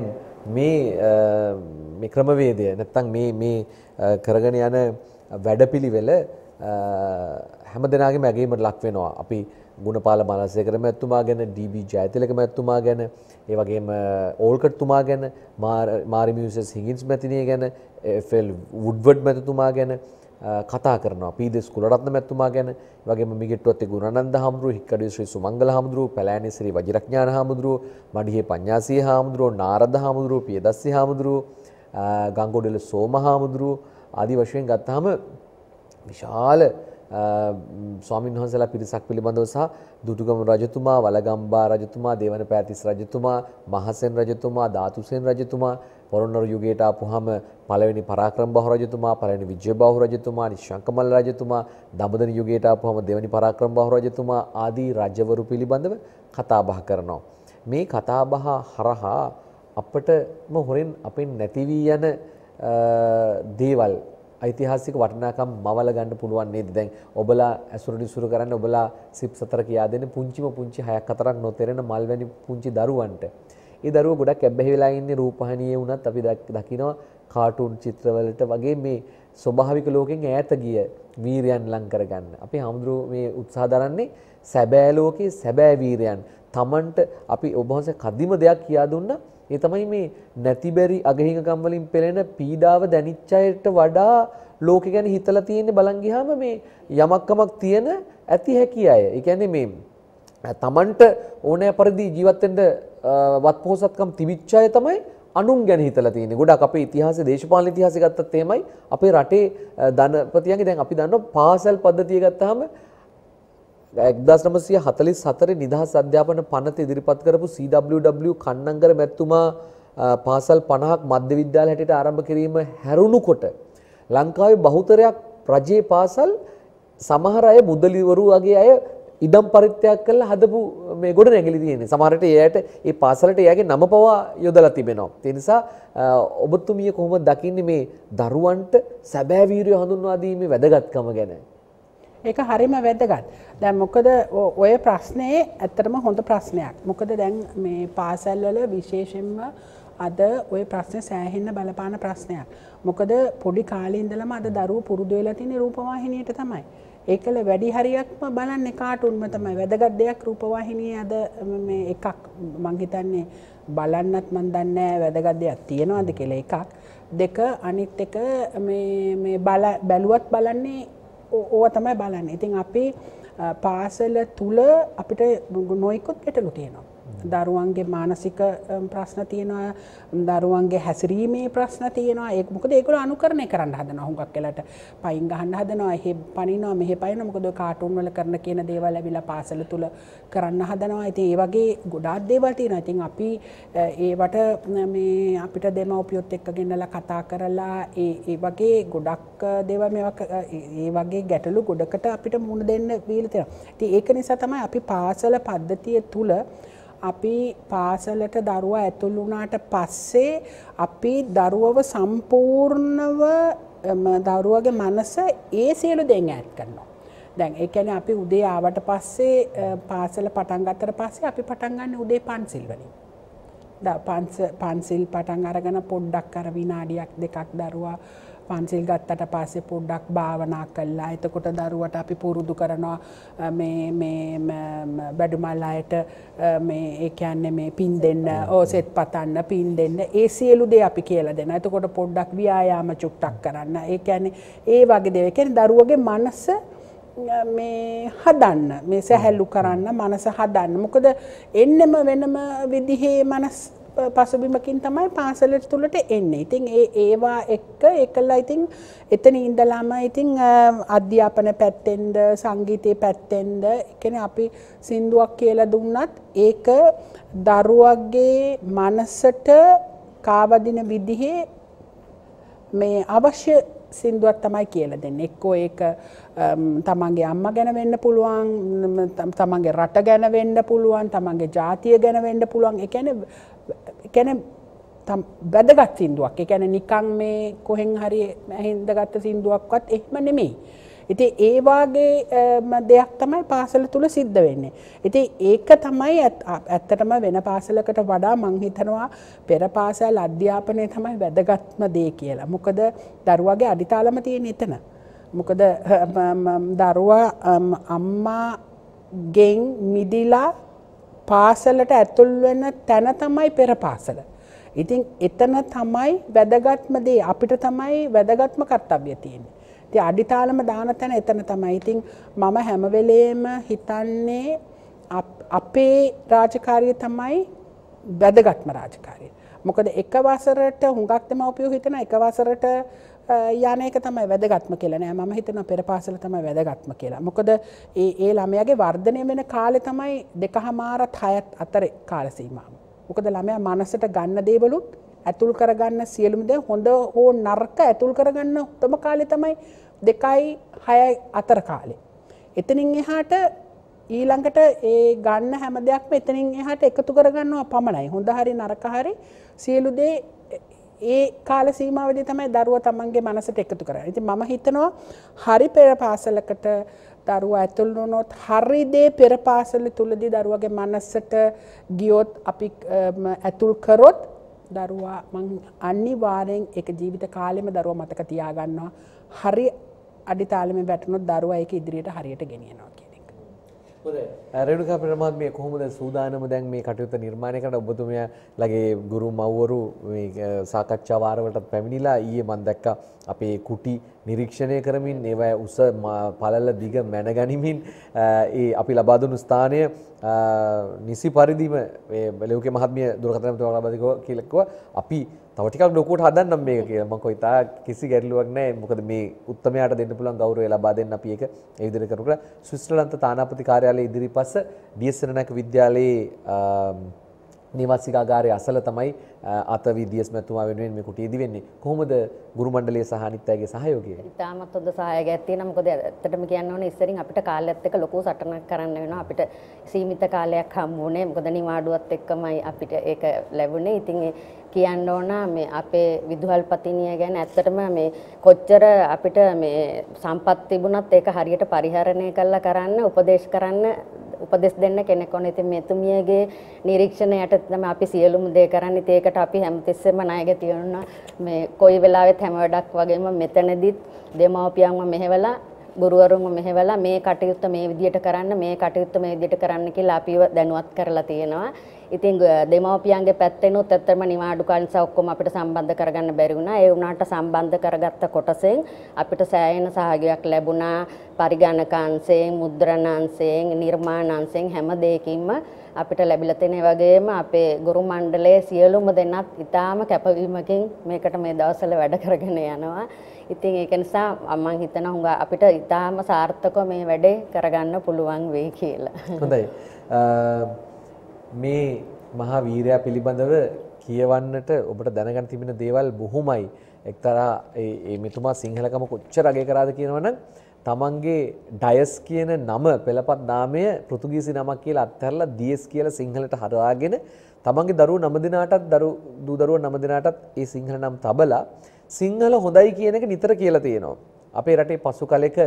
මේ ක්‍රමවේදය නැත්තම් මේ කරගෙන යන වැඩපිළිවෙල හැම දිනාගේම ඇගීමට ලක් වෙනවා. අපි ගුණපාල මානසේකර මැතිතුමා ගැන, ඩී.බී. ජයතිලක මැතිතුමා ගැන, ඒ වගේම ඕල්කට් තුමා ගැන, මාරි මියුසස් හිගින්ස් මැතිණිය ගැන, එෆ්.එල්. වුඩ්වර්ඩ් මැතිතුමා ගැන කතා කරනවා. පී.දෙස් කුලරත්න මැතිතුමා ගැන, ඒ වගේම මිගෙට්ටුවත්තේ ගුණානන්ද හාමුදුරුවෝ, හික්කඩුවේ ශ්‍රී සුමංගල හාමුදුරුවෝ, පැලෑනේ ශ්‍රී වජිරඥාන හාමුදුරුවෝ, මඩිහේ පඤ්ඤාසී හාමුදුරුවෝ, නාරද හාමුදුරුවෝ, පියදස්සි හාමුදුරුවෝ, ගංගොඩවිල සෝම හාමුදුරුවෝ ආදී වශයෙන් ගත්තාම විශාල ස්වාමීන් වහන්සේලා පිරිසක් පිළිබඳව සහ දුටුගම රජතුමා, වලගම්බා රජතුමා, දේවනපෑතිස් රජතුමා, මහසෙන් රජතුමා, ධාතුසෙන් රජතුමා, පොළොන්නරු යුගයට ආපුහම පළවෙනි පරාක්‍රම බහු රජතුමා, පළවෙනි විජය බහු රජතුමා, නිශ්ශංකමල්ල රජතුමා, දඹදෙණි යුගයට ආපුහම දෙවෙනි පරාක්‍රම බහු රජතුමා ආදී රජවරු පිළිබඳව කතා බහ කරනවා. මේ කතා බහ හරහා අපටම හොරෙන් අපෙන් නැති වී යන දේවල් ඓතිහාසික වටිනාකම් මවල ගන්න පුළුවන් නේද? දැන් ඔබලා ඇසුරු නිසුරු කරන්න ඔබලා සිප් සතර කියා දෙන පුංචිම පුංචි 6ක් 4ක් නොතෙරෙන මල්වැනි පුංචි දරුවන්ට. ඒ දරුවෝ ගොඩක් ඇබ්බැහි වෙලා ඉන්නේ රූපහානියේ වුණත් අපි දකිනවා කාටුන් චිත්‍රවලට වගේ මේ ස්වභාවික ලෝකෙන් ඈත ගිය වීරයන් ලං කරගන්න. අපි හාමුදුරුවෝ මේ උත්සාහ දරන්නේ සැබෑ ලෝකේ සැබෑ වීරයන්. Tamanට අපි ඔබ වහන්සේ කදිම දෙයක් කියා දුන්නා. ඒ තමයි මේ නැතිබරි අගහිඟකම් වලින් පෙළෙන පීඩාව දැනිච්ච අයට වඩා ලෝකෙ ගැන හිතලා තියෙන්නේ බලන් ගියාම මේ යමක්කමක් තියෙන ඇති හැකි අය. ඒ කියන්නේ මේ Tamanට ඕනෑ පරිදි ජීවත් වෙන්න වත්පොහසත්කම් තිබිච්ච අය තමයි අනුන් ගැන හිතලා තියෙන්නේ. ගොඩක් අපේ ඉතිහාසයේ දේශපාලන ඉතිහාසය ගත්තත් එහෙමයි. අපේ රටේ ධනපතියන්ගේ දැන් අපි දන්නවා පාසල් පද්ධතිය ගත්තාම 1944 නිදහස් අධ්‍යාපන පනත ඉදිරිපත් කරපු CWW කන්නංගර මැතිතුමා පාසල් 50ක් මධ්‍ය විද්‍යාල හැටියට ආරම්භ කිරීම හැරුණුකොට ලංකාවේ බහුතරයක් රජයේ පාසල් සමහර අය මුදලිවරු වගේ අය ඉඩම් පරිත්‍යාග කරලා හදපු මේ ගොඩනැගිලි තියෙන්නේ. සමහරට එයාට ඒ පාසලට එයාගේ නම පවා යොදලා තිබෙනවා. ඒ නිසා ඔබතුමිය කොහොමද දකින්නේ මේ දරුවන්ට සැබෑ වීරිය හඳුන්වා දීමේ වැදගත්කම ගැන? ඒක හරිම වැදගත්. දැන් මොකද ඔය ප්‍රශ්නේ ඇත්තටම හොඳ ප්‍රශ්නයක්. මොකද දැන් මේ පාසල් වල විශේෂයෙන්ම අද ඔය ප්‍රශ්නේ සෑහෙන්න බලපාන ප්‍රශ්නයක්. මොකද පොඩි කාලේ ඉඳලම අද දරුවෝ පුරුදු වෙලා තියෙන රූපවාහිනියට තමයි. ඒකල වැඩි හරියක්ම බලන්නේ කාටුන්ම තමයි. වැදගත් දෙයක් රූපවාහිනියේ අද මේ එකක් මං හිතන්නේ බලන්නත් මන් දන්නේ නැහැ වැදගත් දෙයක් තියනවාද කියලා එකක්. දෙක අනිත් එක මේ බැලුවත් බලන්නේ ඕවා තමයි බලන්නේ. ඉතින් අපි පාසල තුල අපිට නොයිකුත් ගැටලු තියෙනවා. දරුවන්ගේ මානසික ප්‍රශ්න තියෙනවා, දරුවන්ගේ හැසිරීමේ ප්‍රශ්න තියෙනවා. ඒක මොකද ඒගොල්ලෝ අනුකරණය කරන්න හදනවා. හුඟක් වෙලාට පයින් ගහන්න හදනවා, එහෙ පනිනවා, මෙහෙ පනිනවා. මොකද ඔය කාටුන් වල කරන කියන දේවල් ඇවිල්ලා පාසල තුල කරන්න හදනවා. ඉතින් ඒ වගේ ගොඩාක් දේවල් තියෙනවා. ඉතින් අපි ඒවට මේ අපිට දෙමව්පියොත් එක්ක ගෙනලා කතා කරලා ඒ වගේ ගොඩක් දේවල් මේවා ඒ වගේ ගැටලු ගොඩකට අපිට මුහුණ දෙන්න වීලා තියෙනවා. ඉතින් ඒක නිසා තමයි අපි පාසල පද්ධතිය තුල අපි පාසලට දරුවා ඇතුළු වුණාට පස්සේ අපි දරුවව සම්පූර්ණව දරුවගේ මනස ඒ සියලු දේන් ඈඩ් කරනවා. දැන් ඒ කියන්නේ අපි උදේ ආවට පස්සේ පාසල පටන් ගත්තට පස්සේ අපි පටන් ගන්න උදේ පන්සිල් වලින්. පන්සිල් පටන් අරගෙන පොඩ්ඩක් අර විනාඩියක් දෙකක් දරුවා පන්සිල් ගත්තට පස්සේ පොඩ්ඩක් භාවනා කළා. එතකොට දරුවට අපි පුරුදු කරනවා මේ බඩුමල් අයට මේ ඒ කියන්නේ මේ පින් දෙන්න, ඕසෙත් පතන්න, පින් දෙන්න. ඒ සියලු දේ අපි කියලා දෙනවා. එතකොට පොඩ්ඩක් ව්‍යායාම චුට්ටක් කරන්න. ඒ කියන්නේ ඒ වගේ දේ. ඒ කියන්නේ දරුවගේ මනස මේ හදන්න, මේ සැහැල්ලු කරන්න, මනස හදන්න. මොකද එන්නෙම වෙනම විදිහේ මනස් පසුබිමකින් තමයි පාසල තුලට එන්නේ. ඉතින් ඒවා එක්ක එකලා ඉතින් එතන ඉඳලාම ඉතින් අධ්‍යාපන පැත්තෙන්ද සංගීතයේ පැත්තෙන්ද කියන්නේ අපි සින්දුවක් කියලා දුන්නත් ඒක දරුවගේ මනසට කාවදින විදිහේ මේ අවශ්‍ය සින්දුවක් තමයි කියලා දෙන්නේ. එක්කෝ ඒක තමන්ගේ අම්මා ගැන වෙන්න පුළුවන්, තමන්ගේ රට ගැන වෙන්න පුළුවන්, තමන්ගේ ජාතිය ගැන වෙන්න පුළුවන්. ඒ කියන්නේ වැදගත් සින්දුවක්. ඒ කියන්නේ නිකන් මේ කොහෙන් හරි හින්දාගත්ත සින්දුවක්වත් එහෙම නෙමෙයි. ඉතින් ඒ වාගේ දෙයක් තමයි පාසල තුල සිද්ධ වෙන්නේ. ඉතින් ඒක තමයි ඇත්තටම වෙන පාසලකට වඩා මං හිතනවා පෙර පාසල් අධ්‍යාපනය තමයි වැදගත්ම දේ කියලා. මොකද දරුවාගේ අඩිතාලම තියෙන එතන. මොකද දරුවා අම්මාගෙන් මිදිලා පාසලට ඇතුල් වෙන තැන තමයි පෙර පාසල. ඉතින් එතන තමයි වැදගත්ම දේ. අපිට තමයි වැදගත්ම කර්තව්‍ය තියෙන්නේ. ඉතින් අඩිතාලම දාන තැන එතන තමයි. ඉතින් මම හැම වෙලේම හිතන්නේ අපේ රාජකාරිය තමයි වැදගත්ම රාජකාරිය. මොකද එක වසරට හුඟක් දෙමව්පියෝ හිතන එක වසරට යන එක තමයි වැදගත්ම කියලා නෑ. මම හිතනවා පෙර පාසල තමයි වැදගත්ම කියලා. මොකද ඒ ළමයාගේ වර්ධනය වෙන කාලේ තමයි 2.5 6 අතරේ කාල සීමාව. මොකද ළමයා මනසට ගන්න දේවලුත් ඇතුල් කරගන්න සියලුම දේ හොඳ හෝ නරක ඇතුල් කරගන්න උත්තම කාලේ තමයි 2.5 අතර කාලේ. එතනින් එහාට ඊළඟට ඒ ගන්න හැම දෙයක්ම එතනින් එහාට එකතු කරගන්නවා පමණයි. හොඳ හරි නරක හරි සියලු දේ ඒ කාල සීමාවේදී තමයි දරුවා තමන්ගේ මනසට එකතු කරන්නේ. ඉතින් මම හිතනවා හරි පෙර පාසලකට දරුවා ඇතුල් වුණොත් හරි දේ පෙර පාසල තුලදී දරුවගේ මනසට ගියොත් අපි ඇතුල් කරොත් දරුවා මං අනිවාර්යෙන් ඒක ජීවිත කාලෙම දරුවා මතක තියාගන්නවා. හරි අඩිතාලෙම වැටුණොත් දරුවා ඒක ඉදිරියට හරියට ගෙනියනවා කියන එක. හොඳයි. රේණුකා ප්‍රමාත්මිය කොහොමද සූදානම දැන් මේ කටයුත්ත නිර්මාණය කරන්න ඔබතුමියලගේ ගුරු මව්වරු මේ සාකච්ඡා වාරවලට පැමිණිලා ඊයේ මම දැක්කා අපේ කුටි නිරීක්ෂණය කරමින් ඒවා උස පළල දිග මැන ගනිමින් ඒ අපි ලබා දුන්නු ස්ථානය නිසි පරිදිම මේ ලේවුකේ මහත්මිය දුරකථන ලබා කියලා කිව්වා අපි තව ටිකක් ලොකුවට හදන්නම් මේක කියලා. මම කොයිතා කිසි ගැටලුවක් නැහැ. මොකද මේ උත්තමයාට දෙන්න පුළුවන් ගෞරවය ලබා දෙන්න අපි ඒක ඒ විදිහට කරනවා. ස්විස්ලන්ත තානාපති කාර්යාලයේ ඉදිරිපස්ස ඩී.එස්. සරණක විද්‍යාලයේ නිවාසිකාගාරයේ අසල තමයි අතවි ඩී.එස්. මැතිතුමා වෙනුවෙන් මේ කුටියේදී වෙන්නේ. කොහොමද ගුරු මණ්ඩලයේ සහ අනිත් අයගේ සහයෝගය? ඉතාමත් හොඳ සහයෝගයක් තියෙනවා. මොකද ඇත්තටම කියන්න ඕනේ ඉස්සරින් අපිට කාලයත් එක්ක ලොකු සටනක් කරන්න වෙනවා. අපිට සීමිත කාලයක් හම්බ වුණේ. මොකද නිවාඩුවත් එක්කමයි අපිට ඒක ලැබුණේ. ඉතින් කියන්න ඕන මේ අපේ විදුහල්පතිනිය ගැන ඇත්තටම මේ කොච්චර අපිට මේ සම්පත් තිබුණත් ඒක හරියට පරිහරණය කරලා කරන්න උපදෙස් දෙන්න කෙනෙක් ඕනේ. ඉතින් මෙතුමියගේ නිරීක්ෂණයට තමයි අපි සියලුම දේ කරන්නේ. ඒකට අපි හැමතිස්සෙම ණයක තියෙනවා. මේ කොයි වෙලාවෙත් හැම වැඩක් වගේම මෙතනදිත් දෙමව්පියන්ව මෙහෙवला ගුරුවරුන්ව මෙහෙवला මේ කටයුත්ත මේ විදියට කරන්න මේ කටයුත්ත මේ විදියට කරන්න කියලා අපිව දැනුවත් කරලා තියෙනවා. ඉතින් දෙමව්පියන්ගේ පැත්තෙනුත් ඇත්තටම නිවාඩු කාල නිසා ඔක්කොම අපිට සම්බන්ධ කරගන්න බැරි වුණා. ඒ වුණාට සම්බන්ධ කරගත්ත කොටසෙන් අපිට සෑහෙන සහයෝගයක් ලැබුණා. පරිගණකාංශයෙන්, මුද්‍රණාංශයෙන්, නිර්මාණාංශයෙන් හැම දෙයකින්ම අපිට ලැබිලා තියෙන වගේම අපේ ගුරු මණ්ඩලයේ සියලුම දෙනාත් ඉතාම කැපවීමකින් මේකට මේ දවස්වල වැඩ කරගෙන යනවා. ඉතින් ඒක නිසා මම හිතනවා අපිට ඉතාම සාර්ථකව මේ වැඩේ කරගන්න පුළුවන් වෙයි කියලා. හොඳයි. මේ මහා වීරයා පිළිබඳව කියවන්නට ඔබට දැනගන්න තිබෙන දේවල් බොහොමයි. එක්තරා මේ මෙතුමා සිංහලකම කොච්චර අගය කරාද කියනවනම් තමන්ගේ ඩයස් කියන නම පෙළපත් නාමය පෘතුගීසි නමක් කියලා අත්හැරලා DS කියලා සිංහලට හරවාගෙන තමන්ගේ දරුවෝ 9 දිනාටත් දූ දරුවෝ 9 දිනාටත් ඒ සිංහල නම් තබලා සිංහල හොඳයි කියන එක නිතර කියලා තියෙනවා. අපේ රටේ පසු කාලෙක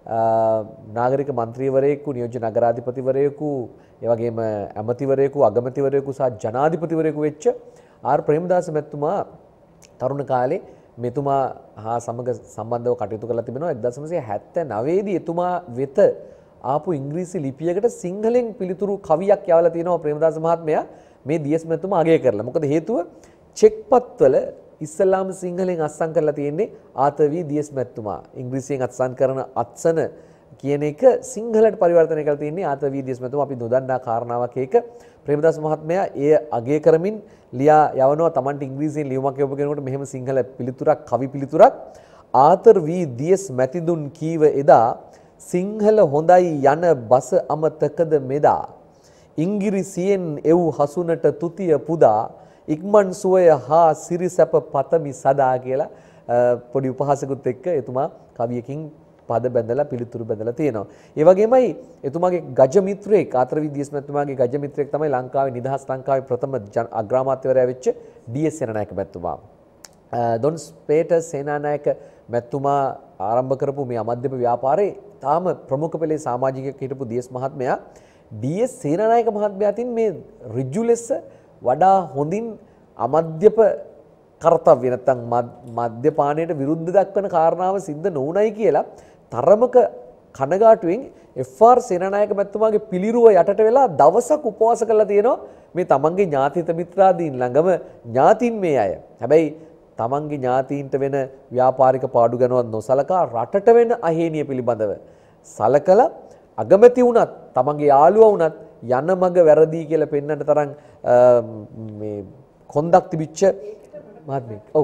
නාගරික මන්ත්‍රීවරයෙකු, නියෝජ්‍ය නගරාධිපතිවරයෙකු, ඒ වගේම ඇමතිවරයෙකු, අගමැතිවරයෙකු සහ ජනාධිපතිවරයෙකු වෙච්ච ආර් ප්‍රේමදාස මැතිතුමා තරුණ කාලේ මෙතුමා හා සමග සම්බන්ධව කටයුතු කරලා තිබෙනවා. 1979 දී එතුමා වෙත ආපු ඉංග්‍රීසි ලිපියකට සිංහලෙන් පිළිතුරු කවියක් යවලා තියෙනවා ප්‍රේමදාස මහත්මයා මේ DS මැතිතුමා අගය කරලා. මොකද හේතුව චෙක් පත්වල ඉස්ලාම් සිංහලෙන් අත්සන් කරලා තියෙන්නේ ආතවි DS මැතිතුමා. ඉංග්‍රීසියෙන් අත්සන් කරන අත්සන කියන එක සිංහලට පරිවර්තනය කරලා තියෙන්නේ ආතවි DS මැතිතුමා. අපි නොදන්නා කාරණාවක් ඒක. ප්‍රේමදාස මහත්මයා එය අගය කරමින් ලියා යවනවා තමන්ට ඉංග්‍රීසියෙන් ලියුමක් යවපු කෙනෙකුට මෙහෙම සිංහල පිළිතුරක් කවි පිළිතුරක් ආතර් වී DS මැතිදුන් කීව එදා සිංහල හොඳයි යන බස අමතකද මෙදා ඉංග්‍රීසියෙන් එව් හසුනට තුතිය පුදා ඉක්මන් සුවය හා සිරිසැප පතමි සදා කියලා පොඩි උපහාසකුත් එක්ක එතුමා කවියකින් පද බැඳලා පිළිතුරු බැඳලා තියෙනවා. ඒ වගේමයි එතුමාගේ ගජ මිත්‍රයෙක් ආතරවි DS මැතිතුමාගේ ගජ මිත්‍රයෙක් තමයි ලංකාවේ නිදහස් ලංකාවේ ප්‍රථම අග්‍රාමාත්‍යවරයා වෙච්ච DS සේනානායක මැතිතුමා. ඩොන් ස්පේටර් සේනානායක මැතිතුමා ආරම්භ කරපු මේ අමද්‍යප ව්‍යාපාරේ තාම ප්‍රමුඛ පෙළේ සමාජිකයෙක් හිටපු DS මහත්මයා DS සේනානායක මහත්මයා අතින් මේ ඍජු ලෙස වඩා හොඳින් අමද්‍යප කර්තව්‍ය නැත්නම් මද්‍යපානයට විරුද්ධ දක්වන කාරණාව සිද්ධ නොවුණයි කියලා තරමක කනගාටුවෙන් FR සේනානායක මැතිතුමාගේ පිළිරුව යටට වෙලා දවසක් උපවාස කරලා තියෙනවා මේ තමන්ගේ ඥාතිත මිත්‍රාදීන් ළඟම ඥාතින් මේ අය. හැබැයි තමන්ගේ ඥාතීන්ට වෙන ව්‍යාපාරික පාඩු ගැනවත් නොසලකා රටට වෙන අහේනිය පිළිබඳව සලකලා අගමැති වුණත් තමන්ගේ යාළුවා වුණත් යන මඟ වැරදි කියලා පෙන්වන්න තරම් මේ කොන්දක් තිබිච්ච මහත්මයෙක්. ඔව්.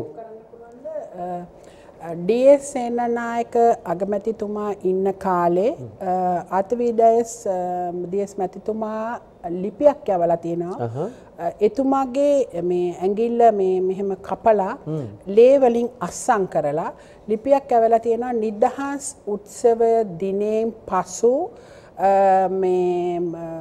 DS සේනානායක අගමැතිතුමා ඉන්න කාලේ ආතවි DS මැතිතුමා ලිපියක් යවලා තියෙනවා. එතුමාගේ මේ ඇඟිල්ල මේ මෙහෙම කපලා ලේ වලින් අස්සම් කරලා ලිපියක් යවලා තියෙනවා නිදහස් උත්සවය දිනෙන් පසු මේ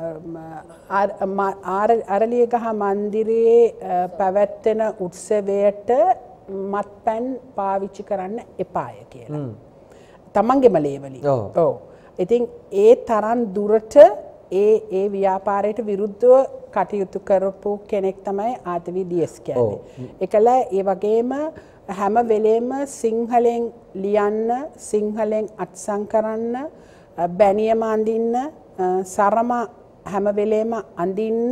අරලියගහ මන්දිරයේ පැවැත්වෙන උත්සවයට මත්පැන් පාවිච්චි කරන්න එපාය කියලා. තමන්ගේම ලේවලින්. ඔව්. ඉතින් ඒ තරම් දුරට ඒ ව්‍යාපාරයට විරුද්ධව කටයුතු කරපු කෙනෙක් තමයි ආතවි DS කියන්නේ. ඒකල ඒ වගේම හැම වෙලේම සිංහලෙන් ලියන්න, සිංහලෙන් අත්සන් කරන්න, බැනියම අඳින්න, සරම හැම වෙලේම අඳින්න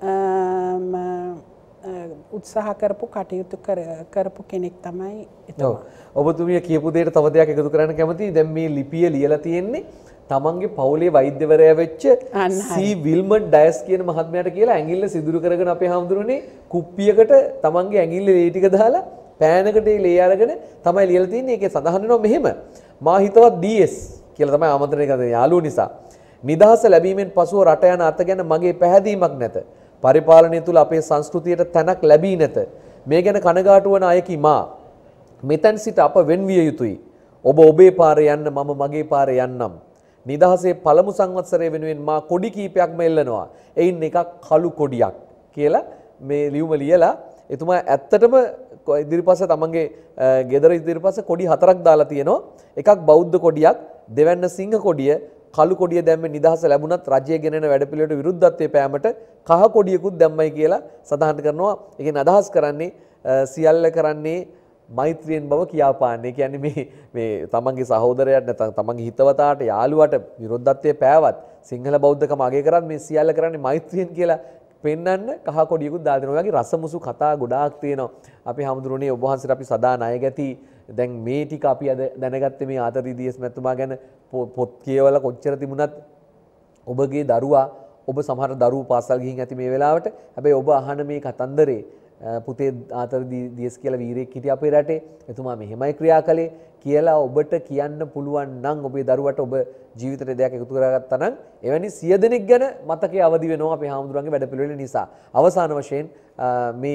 උත්සාහ කරපු කටයුතු කරපු කෙනෙක් තමයි එතුමා. ඔබතුමිය කියපු දෙයට තව දෙයක් එකතු කරන්න කැමතියි. දැන් මේ ලිපිය ලියලා තියෙන්නේ තමන්ගේ පවුලේ වෛද්‍යවරයා වෙච්ච සී විල්මට් ඩයස් කියන මහත්මයාට කියලා ඇඟිල්ල සිදුරු කරගෙන අපේ හාමුදුරනේ කුප්පියකට තමන්ගේ ඇඟිල්ල ලේ ටික දාලා පෑනකට ලේ අරගෙන තමයි ලියලා තියෙන්නේ. ඒකේ සඳහන් වෙනවා මෙහෙම. මා හිතවත් DS කියලා තමයි ආමන්ත්‍රණය කරන්නේ යාළුවෝ නිසා. නිදහස ලැබීමෙන් පසුව රට යන අත ගැන මගේ පැහැදීමක් නැත. පරිපාලනය තුළ අපේ සංස්කෘතියට තැනක් ලැබී නැත. මේ ගැන කනගාටු වන අයකි මා. මෙතැන් සිට අප වෙන්විය යුතුයි. ඔබ ඔබේ පාරේ යන්න, මම මගේ පාරේ යන්නම්. නිදහසේ පළමු සංවත්සරය වෙනුවෙන් මා කොඩි කීපයක්ම එල්ලනවා. එයින් එකක් කළු කොඩියක් කියලා මේ ලියුම ලියලා එතුමා ඇත්තටම ඉදිරිපස්ස තමන්ගේ ගෙදර ඉදිරිපස්ස කොඩි 4ක් දාලා තියෙනවා. එකක් බෞද්ධ කොඩියක්, දෙවැන්න සිංහ කොඩිය, කළු කොඩිය දැම්මේ නිදහස ලැබුණත් රජය ගෙනෙන වැඩපිළිවෙලට විරුද්ධත්වයේ පෑමට කහ කොඩියකුත් දැම්මයි කියලා සඳහන් කරනවා. ඒකෙන් අදහස් කරන්නේ සියල්ල කරන්නේ මෛත්‍රියෙන් බව කියාපාන්නේ. කියන්නේ මේ තමන්ගේ සහෝදරයාට නැත්නම් තමන්ගේ හිතවතාට යාළුවාට විරුද්ධත්වයේ පෑවත් සිංහල බෞද්ධකම අගය කරත් මේ සියල්ල කරන්නේ මෛත්‍රියෙන් කියලා පෙන්වන්න කහ කොඩියකුත් දාලා දෙනවා. වගේ රසමුසු කතා ගොඩාක් තියෙනවා. අපි හැමදෙරුනේ ඔබ වහන්සේට අපි සදා ණය ගැති. දැන් මේ ටික අපි අද දැනගත්තේ මේ ආතරි DS මැතිතුමා ගැන පොත් කියවලා කොච්චර තිබුණත් ඔබගේ දරුවා ඔබ සමහර දරුවෝ පාසල් ගිහින් ඇති මේ වෙලාවට. හැබැයි ඔබ අහන මේ කතන්දරේ පුතේ ආතරි DS කියලා වීරයෙක් හිටිය අපේ රටේ. එතුමා මෙහෙමයි ක්‍රියා කළේ කියලා ඔබට කියන්න පුළුවන් නම් ඔබේ දරුවට ඔබ ජීවිතේ දෙයක් එකතු කරගත්තා නම් එවැනි 100 දෙනෙක් ගැන මතකයේ අවදි වෙනවා අපේ හාමුදුරන්ගේ වැඩපිළිවෙල නිසා. අවසාන වශයෙන් මේ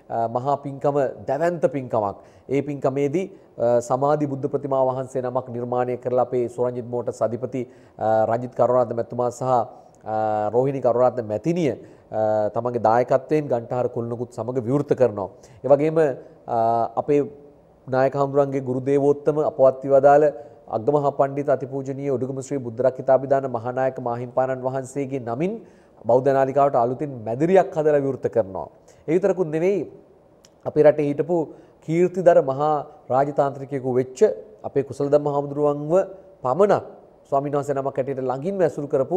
මහා පින්කම දැවැන්ත පින්කමක්. ඒ පින්කමේදී සමාධි බුද්ධ ප්‍රතිමා වහන්සේ නමක් නිර්මාණය කරලා අපේ සුරංජිත් මෝටර්ස් අධිපති රංජිත් කරුණාරත්න මැතිතුමා සහ රෝහිණී කරුණාරත්න මැතිණිය තමන්ගේ දායකත්වයෙන් ගන්ටාර කුළුණකුත් සමග විවෘත කරනවා. ඒ වගේම අපේ නායක හඳුරන්ගේ ගුරු දේවෝත්තම අපවත් වදාළ අග්ගමහා පණ්ඩිත අතිපූජනීය උඩුගම ශ්‍රී බුද්ධරක්කිතාභිදාන මහානායක මාහිම්පාණන් වහන්සේගේ නමින් බෞද්ධ නාලිකාවට අලුතින් මැදිරියක් හදලා විවෘත කරනවා. ඒ විතරකුත් නෙවෙයි අපේ රටේ හිටපු කීර්තිදර මහා රාජතාන්ත්‍රිකයෙකු වෙච්ච අපේ කුසලධම්ම හාමුදුරුවන්ව පමණක් ස්වාමීන් වහන්සේ නමක් හැටියට ළඟින්ම ඇසුරු කරපු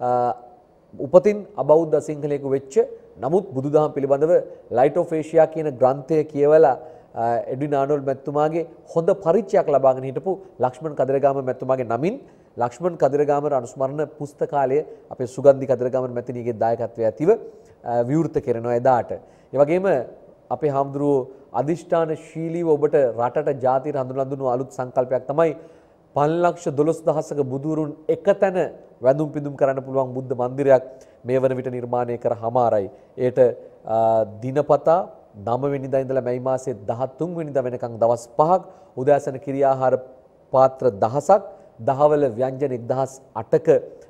උපතින් අබෞද්ධ සිංහලයෙකු වෙච්ච නමුත් බුදුදහම පිළිබඳව ලයිට් ඔෆ් ඒෂියා කියන ග්‍රන්ථය කියවලා එඩ්වින් ආනෝල්ඩ් මැතිතුමාගේ හොඳ පරිචයක් ලබාගෙන හිටපු ලක්ෂ්මන් කදිරගාම මැතිතුමාගේ නමින් ලක්ෂ්මන් කදිරගාමර අනුස්මරණ පුස්තකාලය අපේ සුගන්ධි කදිරගාමර මැතිණියගේ දායකත්වයේ ඇතිව විවෘත කරනවා එදාට. ඒ වගේම අපේ හාමුදුරුවෝ අදිෂ්ඨානශීලීව ඔබට රටට ජාතියට හඳුන්වලා දුන්නු අලුත් සංකල්පයක් තමයි 5,12,000ක බුදුරුන් එකතැන වැඳුම් පිදුම් කරන්න පුළුවන් බුද්ධ මන්දිරයක් මේ වන විට නිර්මාණය කර හමාරයි. ඒට දිනපතා 9 වෙනිදා ඉඳලා මැයි මාසයේ 13 වෙනිදා වෙනකන් දවස් 5ක් උදෑසන කිරියාහාර පාත්‍ර 1000ක් දහවල ව්‍යංජන 1008ක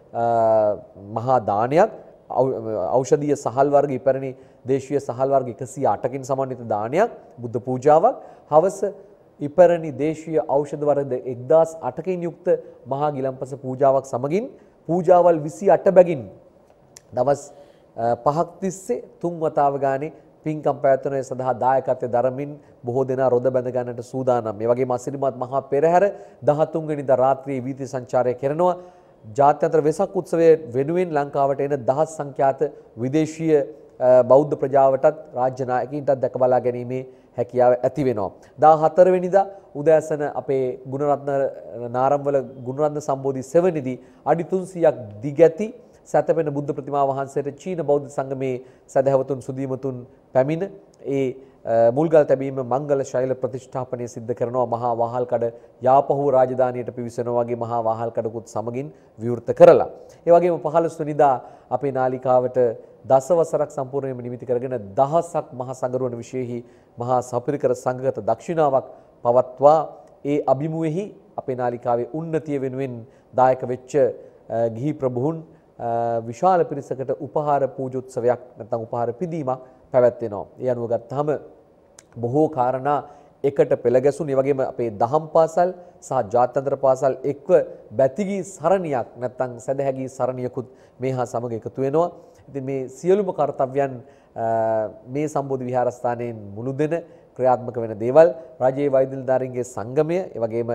මහා දානයක් ඖෂධීය සහල් වර්ග ඉපැරණි දේශීය සහල් වර්ග 108කින් සමන්විත දානයක් බුද්ධ පූජාවක් හවස ඉපැරණි දේශීය ඖෂධ වර්ග 1008කින් යුක්ත මහා ගිලන්පස පූජාවක් සමගින් පූජාවල් 28 බැගින් දවස් 5ක් තිස්සේ 3 වතාව ගානේ පින්කම් පැවැත්වීම සඳහා දායකත්වයේ දරමින් බොහෝ දෙනා රොද බැඳ ගන්නට සූදානම්. මේ වගේම අසිරිමත් මහා පෙරහැර 13 වෙනිදා රාත්‍රියේ වීථි සංචාරය කරනවා. ජාත්‍යන්තර වෙසක් උත්සවයේ වෙනුවෙන් ලංකාවට එන දහස් සංඛ්‍යාත විදේශීය බෞද්ධ ප්‍රජාවටත් රාජ්‍ය නායකයින්ටත් දැක බලා ගැනීමේ හැකියාව ඇති වෙනවා. 14 වෙනිදා උදෑසන අපේ ගුණරත්න නාරම්වල ගුණරත්න සම්බෝධි සෙවණේදී අඩි 300ක් දිගැති සැතපෙන බුද්ධ ප්‍රතිමා වහන්සේට චීන බෞද්ධ සංගමේ සදහවතුන් සුදීමතුන් පැමිණ ඒ මුල්ගල් තැබීම මංගල ශෛල ප්‍රතිෂ්ඨාපනය සිද්ධ කරනවා. මහා වාහල්කඩ යාපහුව රාජධානියට පිවිසෙනවා වගේ මහා වාහල්කඩකුත් සමගින් විවෘත කරලා. ඒ වගේම 15 වෙනිදා අපේ නාලිකාවට දසවසරක් සම්පූර්ණයෙන්ම නිමිති කරගෙන දහසක් මහා සංගරුවන විශේෂෙහි මහා සපිරිකර සංඝගත දක්ෂිනාවක් පවත්වා ඒ අභිමුවෙහි අපේ නාලිකාවේ උන්නතිය වෙනුවෙන් දායක වෙච්ච ගිහි ප්‍රභූන් විශාල පිරිසකට උපහාර පූජෝත්සවයක් නැත්නම් උපහාර පිදීමක් පැවැත්වෙනවා. ඒ අනුව ගත්තාම බොහෝ කාරණා එකට පෙළ ගැසුණු. ඒ වගේම අපේ දහම් පාසල් සහ ජාත්‍යන්තර පාසල් එක්ව බැතිගී සරණියක් නැත්නම් සදහැගී සරණියකුත් මේ හා සමග එකතු වෙනවා. ඉතින් මේ සියලුම කාර්යයන් මේ සම්බෝධි විහාරස්ථානයෙන් මුළුදෙන ක්‍රියාත්මක වෙන දේවල් රජයේ වෛද්‍ය නිලධාරීන්ගේ සංගමය, ඒ වගේම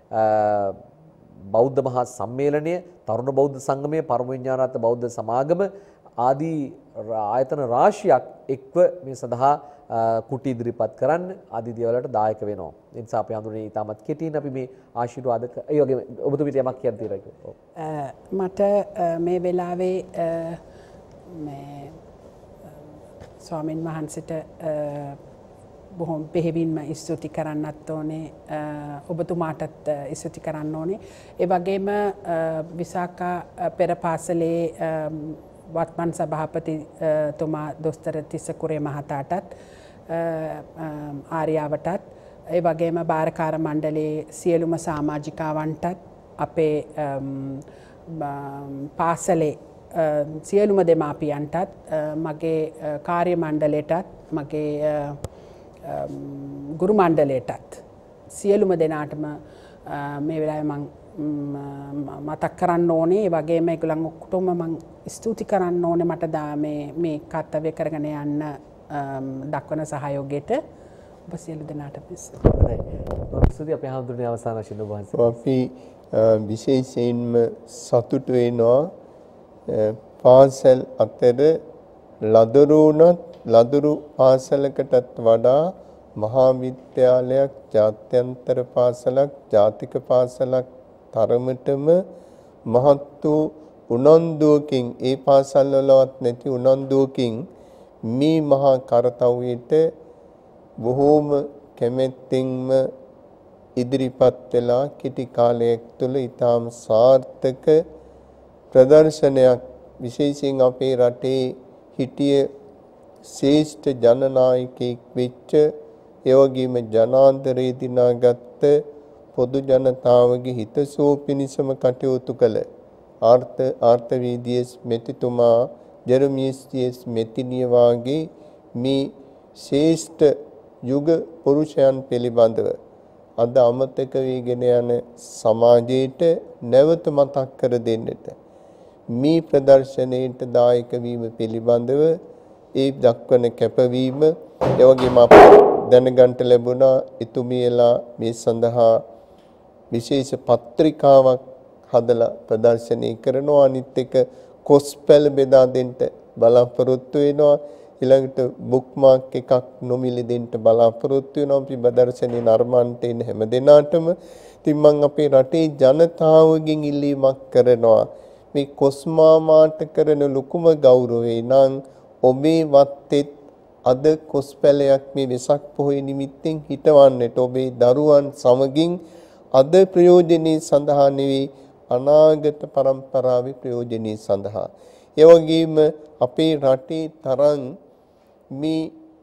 බෞද්ධ මහා සම්මේලනය, තරුණ බෞද්ධ සංගමය, පරම විඥානාර්ථ බෞද්ධ සමාගම ආදී ආයතන රාශියක් එක්ව මේ සඳහා කුටි ඉදිරිපත් කරන්න ආදී දේවල්වලට දායක වෙනවා. ඒ නිසා අපි හඳුනන්නේ ඊටමත් කෙටියෙන් අපි මේ ආශිර්වාදක ඒ වගේම ඔබතුමීට යමක් කියන්න තියෙනවා. මට මේ වෙලාවේ මේ ස්වාමීන් වහන්සේට බොහොම බෙහෙවින්ම ස්තුති කරන්නත් ඕනේ, ඔබතුමාටත් ස්තුති කරන්න ඕනේ. ඒ වගේම විසාකා පෙර පාසලේ වත්මන් සභාපතිතුමා දොස්තර තිස්සකුරේ මහතාටත් ආර්යාවටත් ඒ වගේම භාරකාර මණ්ඩලයේ සියලුම සමාජිකාවන්ටත් අපේ පාසලේ සියලුම දෙමාපියන්ටත් මගේ කාර්ය මණ්ඩලයටත් මගේ ගුරු මණ්ඩලයටත් සියලුම දෙනාටම මේ වෙලාවේ මම මතක් කරන්න ඕනේ. ඒ වගේම ඒගොල්ලන් ඔක්කොටම මම ස්තුති කරන්න ඕනේ මට මේ කර්තව්‍ය කරගෙන යන්න දක්වන සහයෝගයට. ඔබ සියලු දෙනාට ස්තුති. අපේ හඳුනන අවසාන වශයෙන් ඔබ වහන්සේ අපි විශේෂයෙන්ම සතුටු වෙනවා පාසල් අතර ලදරු පාසලකටත් වඩා මහා විද්‍යාලයක්, ජාත්‍යන්තර පාසලක්, ජාතික පාසලක් තරමටම මහත් වූ උනන්දුවකින්, ඒ පාසල්වලවත් නැති උනන්දුවකින් මේ මහා කරතව්‍යයට බොහෝම කැමැත්තෙන්ම ඉදිරිපත් වෙලා කෙටි කාලයක් තුළ ඊටාම සාර්ථක ප්‍රදර්ශනයක් විශේෂයෙන් අපේ රටේ හිටිය ශ්‍රේෂ්ඨ ජනනායකයෙක් වෙච්ච ඒ වගේම ජනාන්තරේ දිනාගත්ත පොදු ජනතාවගේ හිතසුව පිණිසම කටයුතු කළ ආර්ථවීදියස් මෙතිතුමා ජෙරමියස් මෙතිනිය වාගේ මේ ශ්‍රේෂ්ඨ යුග පුරුෂයන් පිළිබඳව අද අමතක වීගෙන යන සමාජයට නැවත මතක් කර දෙන්නට මේ ප්‍රදර්ශනයට දායක වීම පිළිබඳව ඒ දක්වන කැපවීම ඒ වගේම අප දැනගන්ට ලැබුණා එතුමියලා මේ සඳහා විශේෂ පත්‍රිකාවක් හදලා ප්‍රදර්ශනය කරනවා අනිත් එක කොස්පැල් බෙදා දෙන්න බලාපොරොත්තු වෙනවා ඊළඟට බුක්මාර්ක් එකක් නොමිලේ දෙන්න බලාපොරොත්තු වෙනවා අපි ප්‍රදර්ශනයේ නර්මන්ට එන හැම දිනාටම ඉතින් මම අපේ රටේ ජනතාවගෙන් ඉල්ලීමක් කරනවා මේ කොස්මාමාට කරන ලොකුම ගෞරවය නම් ඔබේ වත්තේ අද කොස්පැලයක් මේ වෙසක් පොහොය නිමිත්තෙන් හිටවන්නට ඔබේ දරුවන් සමගින් අද ප්‍රයෝජනෙයි සඳහා නෙවෙයි අනාගත පරම්පරාවේ ප්‍රයෝජනෙයි සඳහා ඒ වගේම අපේ රටේ තරම් මේ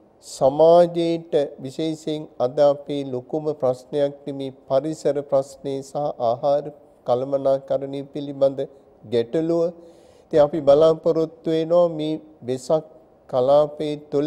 සමාජයට විශේෂයෙන් අද අපේ ලොකුම ප්‍රශ්නයක් මේ පරිසර ප්‍රශ්නේ සහ ආහාර කළමනාකරණය පිළිබඳ ගැටලුව. ඉතින් අපි බලාපොරොත්තු වෙනවා මේ වෙසක් කලාපයේ තුල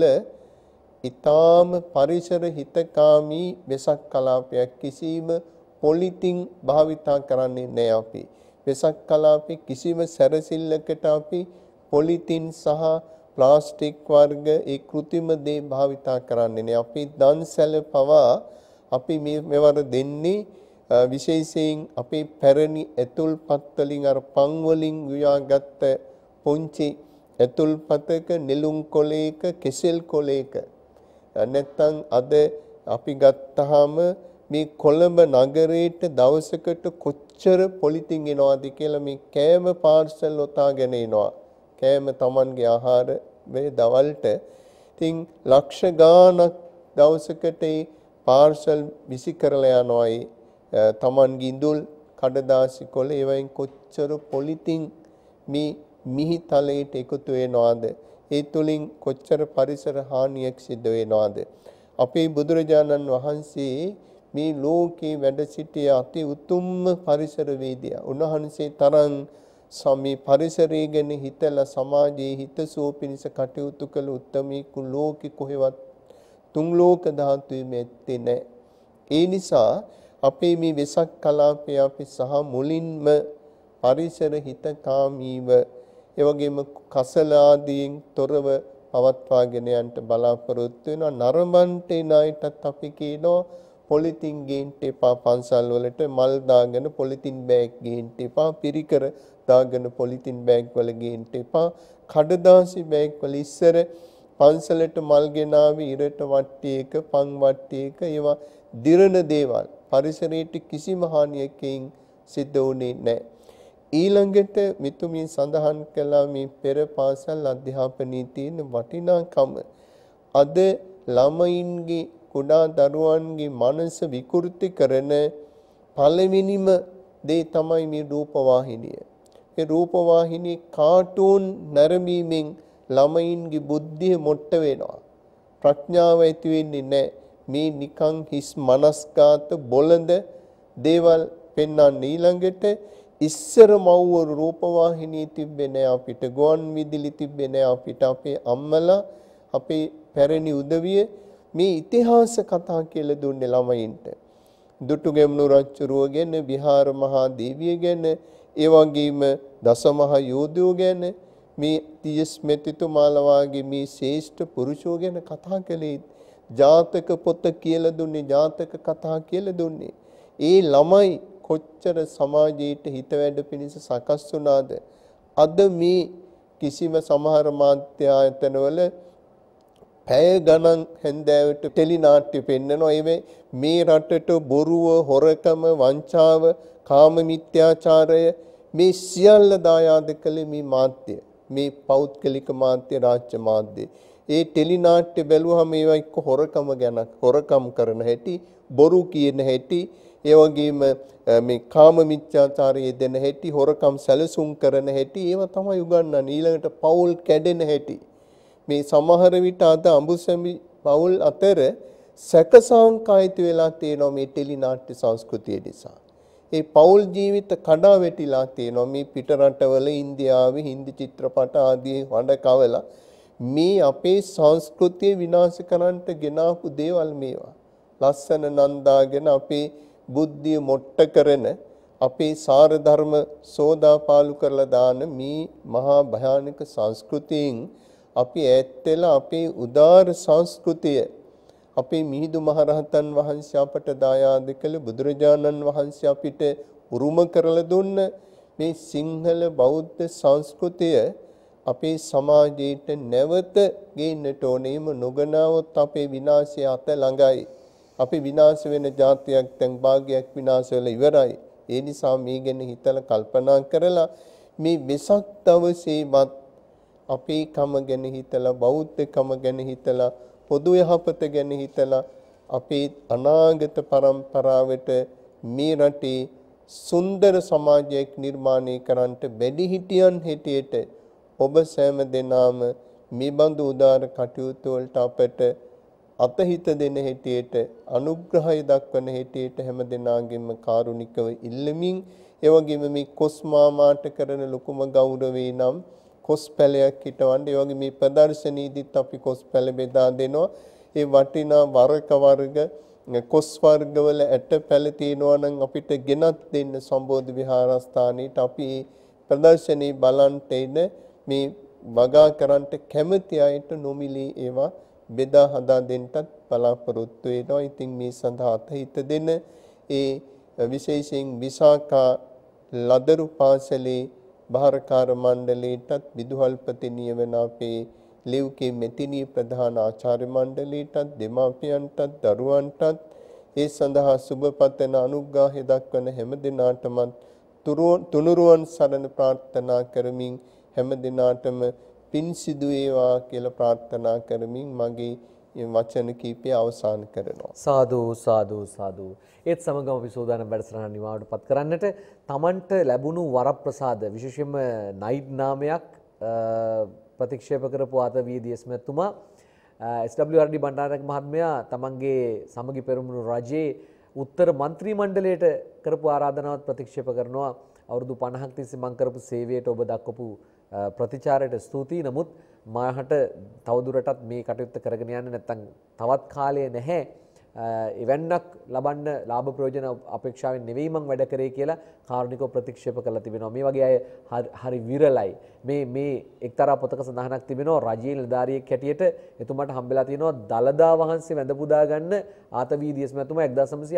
ඊටාම පරිසර හිතකාමී වෙසක් කලාපයක් කිසිම පොලිතින් භාවිතා කරන්නේ නැහැ අපි. වෙසක් කලාපේ කිසිම සැරසිල්ලකට අපි පොලිතින් සහ ප්ලාස්ටික් වර්ග ඒ කෘත්‍රිම දේ භාවිතා කරන්නේ නැහැ. අපි දන්සැල පවා අපි මේවර දෙන්නේ විශේෂයෙන් අපේ පැරණි ඇතුල්පත් වලින් අර පන් වලින් උයාගත්ත පුංචි ඇතුල්පතක නෙළුම් කොලයක කෙසෙල් කොලයක නැත්තම් අද අපි ගත්තාම මේ කොළඹ නගරයට දවසකට කොච්චර පොලිතින් එනවාද කියලා මේ කෑම පාර්සල් ඔතාගෙන එනවා. කෑම Tamanගේ ආහාර මේ දවල්ට ඉතින් ලක්ෂ ගාණක් දවසකට පාර්සල් විසි කරලා යනවා. Tamanගේ ඉඳුල් කඩදාසි කොළ ඒවයින් කොච්චර පොලිතින් මේ මිහි තලයට එකතු වෙනවද? ඒ තුලින් කොච්චර පරිසර හානියක් සිද්ධ වෙනවද? අපේ බුදුරජාණන් වහන්සේ මේ ලෝකේ වැඩ සිටිය අති උතුම්ම පරිසරවේදියා. උන්වහන්සේ තරම් සමී පරිසරය ගැන හිතලා සමාජයේ හිතසුව පිණිස කටයුතු කළ උත්තමීකු ලෝකෙ කොහෙවත් තුන් ලෝක ධාතුවේ මෙත්තේ නැහැ. ඒ නිසා අපේ මේ වෙසක් කලාපය අපි සහ මුලින්ම පරිසර හිතකාමීව ඒ වගේම කසල ආදීන් තොරව පවත්වාගෙන යන්න බලාපොරොත්තු වෙනවා. නරඹන්ට ණයටත් අපි කියනවා පොලිතින් ගේන්න එපා, පන්සල් වලට මල් දාගෙන පොලිතින් බෑග් ගේන්න එපා, පිරිකර දාගෙන පොලිතින් බෑග් වල ගේන්න එපා, කඩදාසි බෑග් වල ඉස්සර පන්සලට මල් ගෙනාවි ඉරට වට්ටියක පන් වට්ටියක ඒවා දිරණ දේවල් පරිසරයට කිසිම හානියකින් සිද්ධ වුණේ නැහැ. ඊළඟට මිතුමින් සඳහන් කළා මේ පෙර පාසල් අධ්‍යාපනයේ තියෙන වටිනාකම අද ළමයින්ගේ කුඩා දරුවන්ගේ මනස විකෘති කරන පළවෙනිම දේ තමයි මේ රූපවාහිනිය. මේ රූපවාහිනියේ කාටුන් නැරඹීමෙන් ළමයින්ගේ බුද්ධිය මොට්ට වෙනවා. ප්‍රඥාව ඇති වෙන්නේ නැහැ. මේ නිකං හිස් මනස්කාත බොළඳ දේවල් පෙන්වන්නේ. ඊළඟට ඉස්සර මව්වරු රූපවාහිනිය තිබ්බේ නැහැ අපිට, ගුවන් විදුලි තිබ්බේ නැහැ අපිට. අපේ අම්මලා අපේ පැරණි උදවිය මේ ඉතිහාස කතා කියලා දුන්නේ ළමයින්ට. දුටුගැමුණු රජුරුව ගැන, විහාර මහා දේවිය ගැන, ඒ වගේම දසමහා යෝධයෝ ගැන, මේ තියස් මෙතිතුමාලා වාගේ මේ ශ්‍රේෂ්ඨ පුරුෂයෝ ගැන කතා කළේ. ජාතක පොත කියලා දුන්නේ, ජාතක කතා කියලා දුන්නේ. ඒ ළමයි කොච්චර සමාජයට හිත වැඩ පිණිස සකස් වුණාද? අද මේ කිසිම සමහර මාධ්‍ය ආයතනවල පැය ගණන් හැන්දෑවට ටෙලි නාට්‍ය පෙන්නනවා. මේ රටට බොරුව, හොරකම, වංචාව, කාම මිත්‍යාචාරය මේ සියල්ල දායාද කළේ මේ මාධ්‍ය, මේ පෞද්ගලික මාධ්‍ය, රාජ්‍ය මාධ්‍ය. ඒ ටෙලි නාට්‍ය බැලුවහම ඒවා එක්ක හොරකම ගැන, හොරකම් කරන හැටි, බොරු කියන හැටි, ඒ වගේම මේ කාම මිත්‍යාචාරයේ දෙන හැටි, හොරකම් සැලසුම් කරන හැටි ඒවා තමයි උගන්වන්නේ. ඊළඟට පෞල් කැඩෙන හැටි, මේ සමහර විට අද අඹුසැමි පවුල් අතර සැකසංකායිත වෙලා තියෙනවා මේ ටෙලි නාට්‍ය සංස්කෘතිය නිසා. ඒ පෞල් ජීවිත කඩා වැටිලා තියෙනවා මේ පිට රටවල ඉන්දියාවේ හින්දි චිත්‍රපට ආදී හඬ කවලා මේ අපේ සංස්කෘතිය විනාශ කරන්නට ගෙනාපු දේවල් මේවා. ලස්සන නන්දාගෙන අපේ බුද්ධිය මොට්ට කරන අපේ සාර ධර්ම සෝදාපාලු කරලා දාන මේ මහා භයානක සංස්කෘතියෙන් අපි ඈත් වෙලා අපේ උදාර සංස්කෘතිය අපේ මිහිඳු මහරහතන් වහන්සේ අපට දායාද කළ බුදුරජාණන් වහන්සේ අපිට උරුම කරලා දුන්න මේ සිංහල බෞද්ධ සංස්කෘතිය අපේ සමාජයට නැවත ගේන්නට ඕනේම නොගනවොත් අපේ විනාශය අත ළඟයි. අපි විනාශ වෙන જાතියක් දැන් භාගයක් විනාශ වෙලා ඉවරයි. ඒ නිසා මේ ගැන හිතලා කල්පනා කරලා මේ වෙසක් දවසේවත් අපේ කම ගැන හිතලා බෞද්ධකම ගැන හිතලා පොදු යහපත ගැන හිතලා අපේ අනාගත පරම්පරාවට මේ රටේ සුන්දර සමාජයක් නිර්මාණය කරන්නට වැඩිහිටියන් හැටියට ඔබ සෑම දෙනාම මේ බඳු උදාර කටයුතු වලට අපට අතහිත දෙන හැටියට අනුග්‍රහය දක්වන හැටියට හැම දෙනාගේම කාරුණිකව ඉල්ලමින් ඒ වගේම මේ කොස් මාමාට කරන ලොකුම ගෞරවේ නම් කොස් පැලයක් හිටවන්න ඒ වගේ මේ ප්‍රදර්ශනීදිත් අපි කොස් පැල බෙදා දෙනවා ඒ වටිනා වර්ග කොස් වර්ගවල ඇට පැල තියෙනවා නම් අපිට ගෙනත් දෙන්න සම්බෝධි විහාරස්ථානයේට අපි ප්‍රදර්ශනී බලන්ට එන මේ වගා කරන්නට කැමති අයට නොමිලේ ඒවා බෙදා හදා දෙන්නත් බලාපොරොත්තු වෙනවා. ඉතින් මේ සඳහා අතහිත දෙන ඒ විශේෂයෙන් විසාකා ලදරු පාසලේ භාරකාර මණ්ඩලයටත් විදුහල්පති නියමන අපේ ලෙව්කේ මෙතිණිය ප්‍රධාන ආචාර්ය මණ්ඩලයටත් දෙමාපියන්ටත් දරුවන්ටත් ඒ සඳහා සුබපතන අනුග්‍රහය දක්වන හැම දිනාටම තුනුරුවන් සරණ ප්‍රාර්ථනා කරමින් හැම දිනාටම පින් සිදු වේවා කියලා ප්‍රාර්ථනා කරමින් මගේ වචන කීපය අවසන් කරනවා. සාදු සාදු සාදු. ඒත් සමගම අපි සූදානම් වැඩසටහන නිමාවටපත් කරන්නට තමන්ට ලැබුණු වරප්‍රසාද විශේෂයෙන්ම නයිට් නාමයක් ප්‍රතික්ෂේප කරපු ආතවීදීස් මැතිතුමා SWRD බණ්ඩාරනායක මහත්මයා තමන්ගේ සමගි පෙරමුණු රජයේ උත්තර මන්ත්‍රී මණ්ඩලයට කරපු ආරාධනාවත් ප්‍රතික්ෂේප කරනවා. අවුරුදු 50ක් තිස්සේ මම කරපු සේවයට ඔබ දක්වපු ප්‍රතිචාරයට ස්තුතියි. නමුත් මාහට තවදුරටත් මේ කටයුත්ත කරගෙන යන්න නැත්නම් තවත් කාලය නැහැ. එවන්නක් ලබන්න ලාභ ප්‍රයෝජන අපේක්ෂාවෙන් නෙවෙයි මම වැඩ කරේ කියලා කාරුණිකව ප්‍රතික්ෂේප කරලා තිබෙනවා. මේ වගේ අය හරි විරලයි. මේ එක්තරා පොතක සඳහනක් තිබෙනවා රජයේ නිලධාරියෙක් හැටියට එතුමාට හම්බෙලා තියෙනවා දලදා වහන්සේ වැඳ පුදා ගන්න ආතවීදීස් මැතිතුමා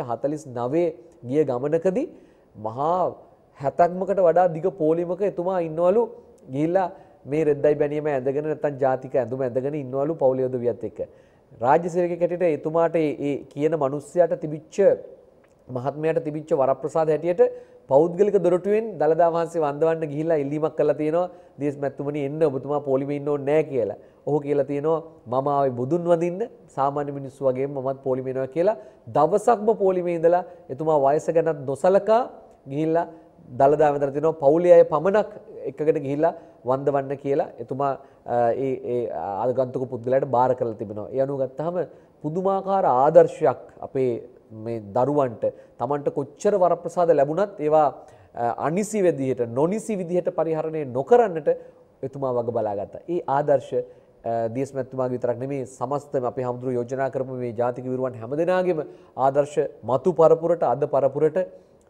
1949 ගිය ගමනකදී මහා 70කට වඩා දිග පොලිමක එතුමා ඉන්නවලු ගිහිල්ලා මේ රෙද්දයි බැනියම ඇඳගෙන නැත්නම් ජාතික ඇඳුම ඇඳගෙන ඉන්නවලු පවුලේ උදවියත් එක්ක. රාජ්‍ය සේවකයෙක් හැටියට එතුමාට ඒ කියන මිනිස්සයාට තිබිච්ච මහත්මයාට තිබිච්ච වරප්‍රසාද හැටියට පෞද්ගලික දොරටුවෙන් දලදා වහන්සේ වන්දවන්න ගිහිල්ලා ඉල්ලීමක් කරලා තියෙනවා දේශ මැතිතුමනි එන්න ඔබතුමා පොලිමේ ඉන්න ඕනේ නැහැ කියලා. ඔහු කියලා තියෙනවා මම ආවේ බුදුන් වඳින්න සාමාන්‍ය මිනිස්සු වගේම මමත් පොලිමේ එනවා කියලා. දවසක්ම පොලිමේ ඉඳලා එතුමා වයස ගැනත් නොසලකා ගිහිල්ලා දලදා වැඳලා තිනවා පවුලේ අය පමණක් එකකට ගිහිල්ලා වන්දවන්න කියලා එතුමා ඒ ආගන්තුක පුද්ගලයාට බාර කරලා තිබෙනවා. ඒ අනුව ගත්තාම පුදුමාකාර ආදර්ශයක් අපේ මේ දරුවන්ට Tamanට කොච්චර වරප්‍රසාද ලැබුණත් ඒවා අනිසි විදිහට නොනිසි විදිහට පරිහරණය නොකරන්නට එතුමා වග බලාගත්තා. ඒ ආදර්ශ DS මැතිතුමාගේ විතරක් නෙමෙයි සමස්තම අපේ හැමදෙරු යෝජනා කරපු මේ ජාතික විරුවන් හැමදෙනාගේම ආදර්ශ මතු පරපුරට අද පරපුරට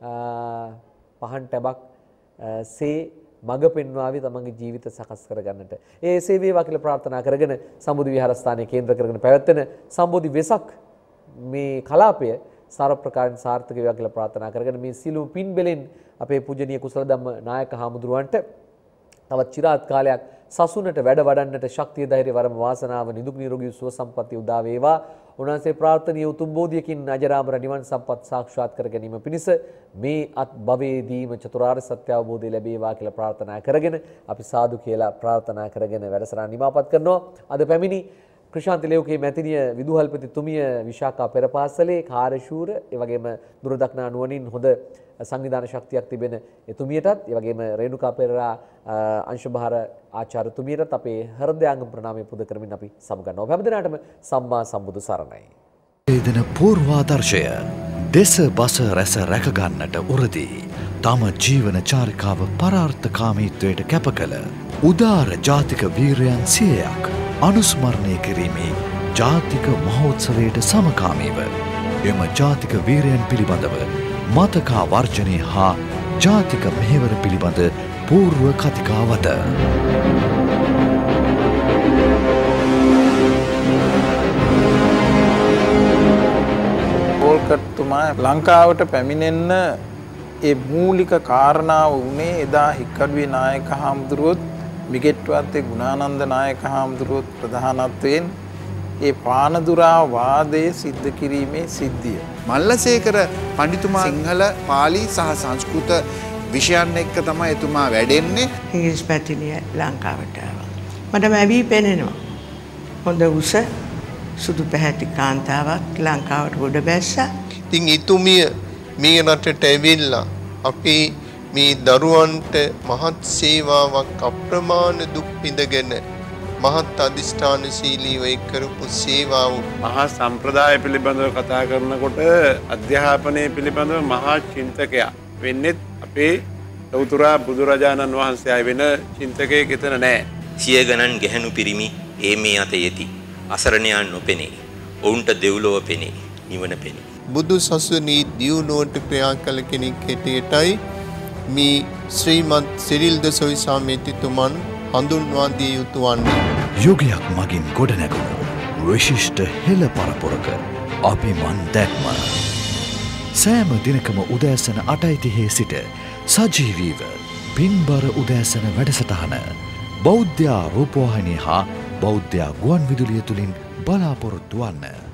පහන් ටැබක් සේ මඟ පෙන්වාවි තමන්ගේ ජීවිත සකස් කරගන්නට. ඒ එසේ වේවා කියලා ප්‍රාර්ථනා කරගෙන සම්බෝධි විහාරස්ථානයේ කේන්ද්‍ර කරගෙන පැවැත්වෙන සම්බෝධි වෙසක් මේ කලාපය සාර ප්‍රකාරයෙන් සාර්ථක වේවා කියලා ප්‍රාර්ථනා කරගෙන මේ සිළු පින් බෙලෙන් අපේ පූජනීය කුසල ධම්ම නායක හාමුදුරුවන්ට තවත් চিරාත් කාලයක් සසුනට වැඩ වඩන්නට ශක්තිය ධෛර්ය වරම වාසනාව නිදුක් නිරෝගී සුව සම්පන්නිය උදා වේවා. උන්වහන්සේ ප්‍රාර්ථනීය උතුම් බෝධියකින් අජරාමර නිවන් සම්පත් සාක්ෂාත් කර ගැනීම පිණිස මේ අත් භවයේදීම චතුරාර්ය සත්‍ය අවබෝධය ලැබේවා කියලා ප්‍රාර්ථනා කරගෙන අපි සාදු කියලා ප්‍රාර්ථනා කරගෙන වැඩසටහන නිමාපත් කරනවා. අද පැමිණි ක්‍රිෂාන්ත ලේවකේ මැතිනිය විදුහල්පතිතුමිය විශාකා පෙරපාසලේ කාර්යශූර ඒ වගේම දුරදක්නා නුවණින් හොඳ සංවිධාන ශක්තියක් තිබෙන එතුමියටත් ඒ වගේම රේණුකා පෙරේරා අංශභාර ආචාර්යතුමියටත් අපේ හෘදයාංගම ප්‍රණාමය පුද කරමින් අපි සමගන්නවා. හැම දිනකටම සම්මා සම්බුදු සරණයි. වේදන පූර්වාදර්ශය දෙස බස රැස රැකගන්නට උරදී තම ජීවන චාරිකාව පරාර්ථකාමීත්වයට කැප කළ උදාර ජාතික වීරයන් 100ක් අනුස්මරණය කිරීමේ ජාතික මහෝත්සවයට සමකාමීව එම ජාතික වීරයන් පිළිබඳව මතකා වර්ජනය හා ජාතික මෙහෙවර පිළිබඳ පූර්ව කතිකාවත පෝල්කට්තුමා ලංකාවට පැමිණෙන්න ඒ මූලික කාරණාව වුණේ එදා හික්කඩුවේ නායක හාමුදුරුවොත් මිගෙට්ටුවත්තේ ගුණානන්ද නායක හාමුදුරුවොත් ප්‍රධානත්වයෙන් ඒ පානදුරා වාදයේ සිද්ධ කිරීමේ සිද්ධිය. මල්ලසේකර පඬිතුමා සිංහල පාලි සහ සංස්කෘත විෂයන් එක්ක තමයි එතුමා වැඩෙන්නේ. ඉංග්‍රීසි පැතිනිය ලංකාවට ආවා. මට මැවි පෙනෙනවා. හොඳ උස සුදු පැහැති කාන්තාවක් ලංකාවට ගොඩ බැස්සා. ඉතින් ඉතුමිය මේ රටට ඇවිල්ලා අපි මේ දරුවන්ට මහත් සේවාවක් අප්‍රමාණ දුක් විඳගෙන මහත් අධිෂ්ඨානශීලීව කරපු සේවාව මහා සම්ප්‍රදාය පිළිබඳව කතා කරනකොට අධ්‍යාපනය පිළිබඳව මහා චින්තකයා වෙන්නේ අපේ ලෞතුරා බුදුරජාණන් වහන්සේ වෙන චින්තකයෙක් එතන නැහැ. සිය ගණන් ගැහැණු පිරිමි ඒ මේ අත යෙති. අසරණයන් නොපෙනේ. ඔවුන්ට දෙව්ලොව පෙනේ. නිවන පෙනේ. බුදු සසුනේ දියුණුවට ක්‍රියා කළ කෙනෙක් හැටියටයි මේ ශ්‍රීමත් සිරිල් ද සොයිසා මෙතිතුමන් හඳුන්වා දිය යුතු වන්නේ. යුගයක් මගින් ගොඩනැගුණු විශිෂ්ට හෙළ පරපුරක අභිමන් දැක්ම. සෑම දිනකම උදෑසන 8:30 සිට සජීවීව පින්බර උදෑසන වැඩසටහන බෞද්ධ රූපවාහිනිය හා බෞද්ධ ගුවන් විදුලිය තුලින් බලාපොරොත්තු වන්න.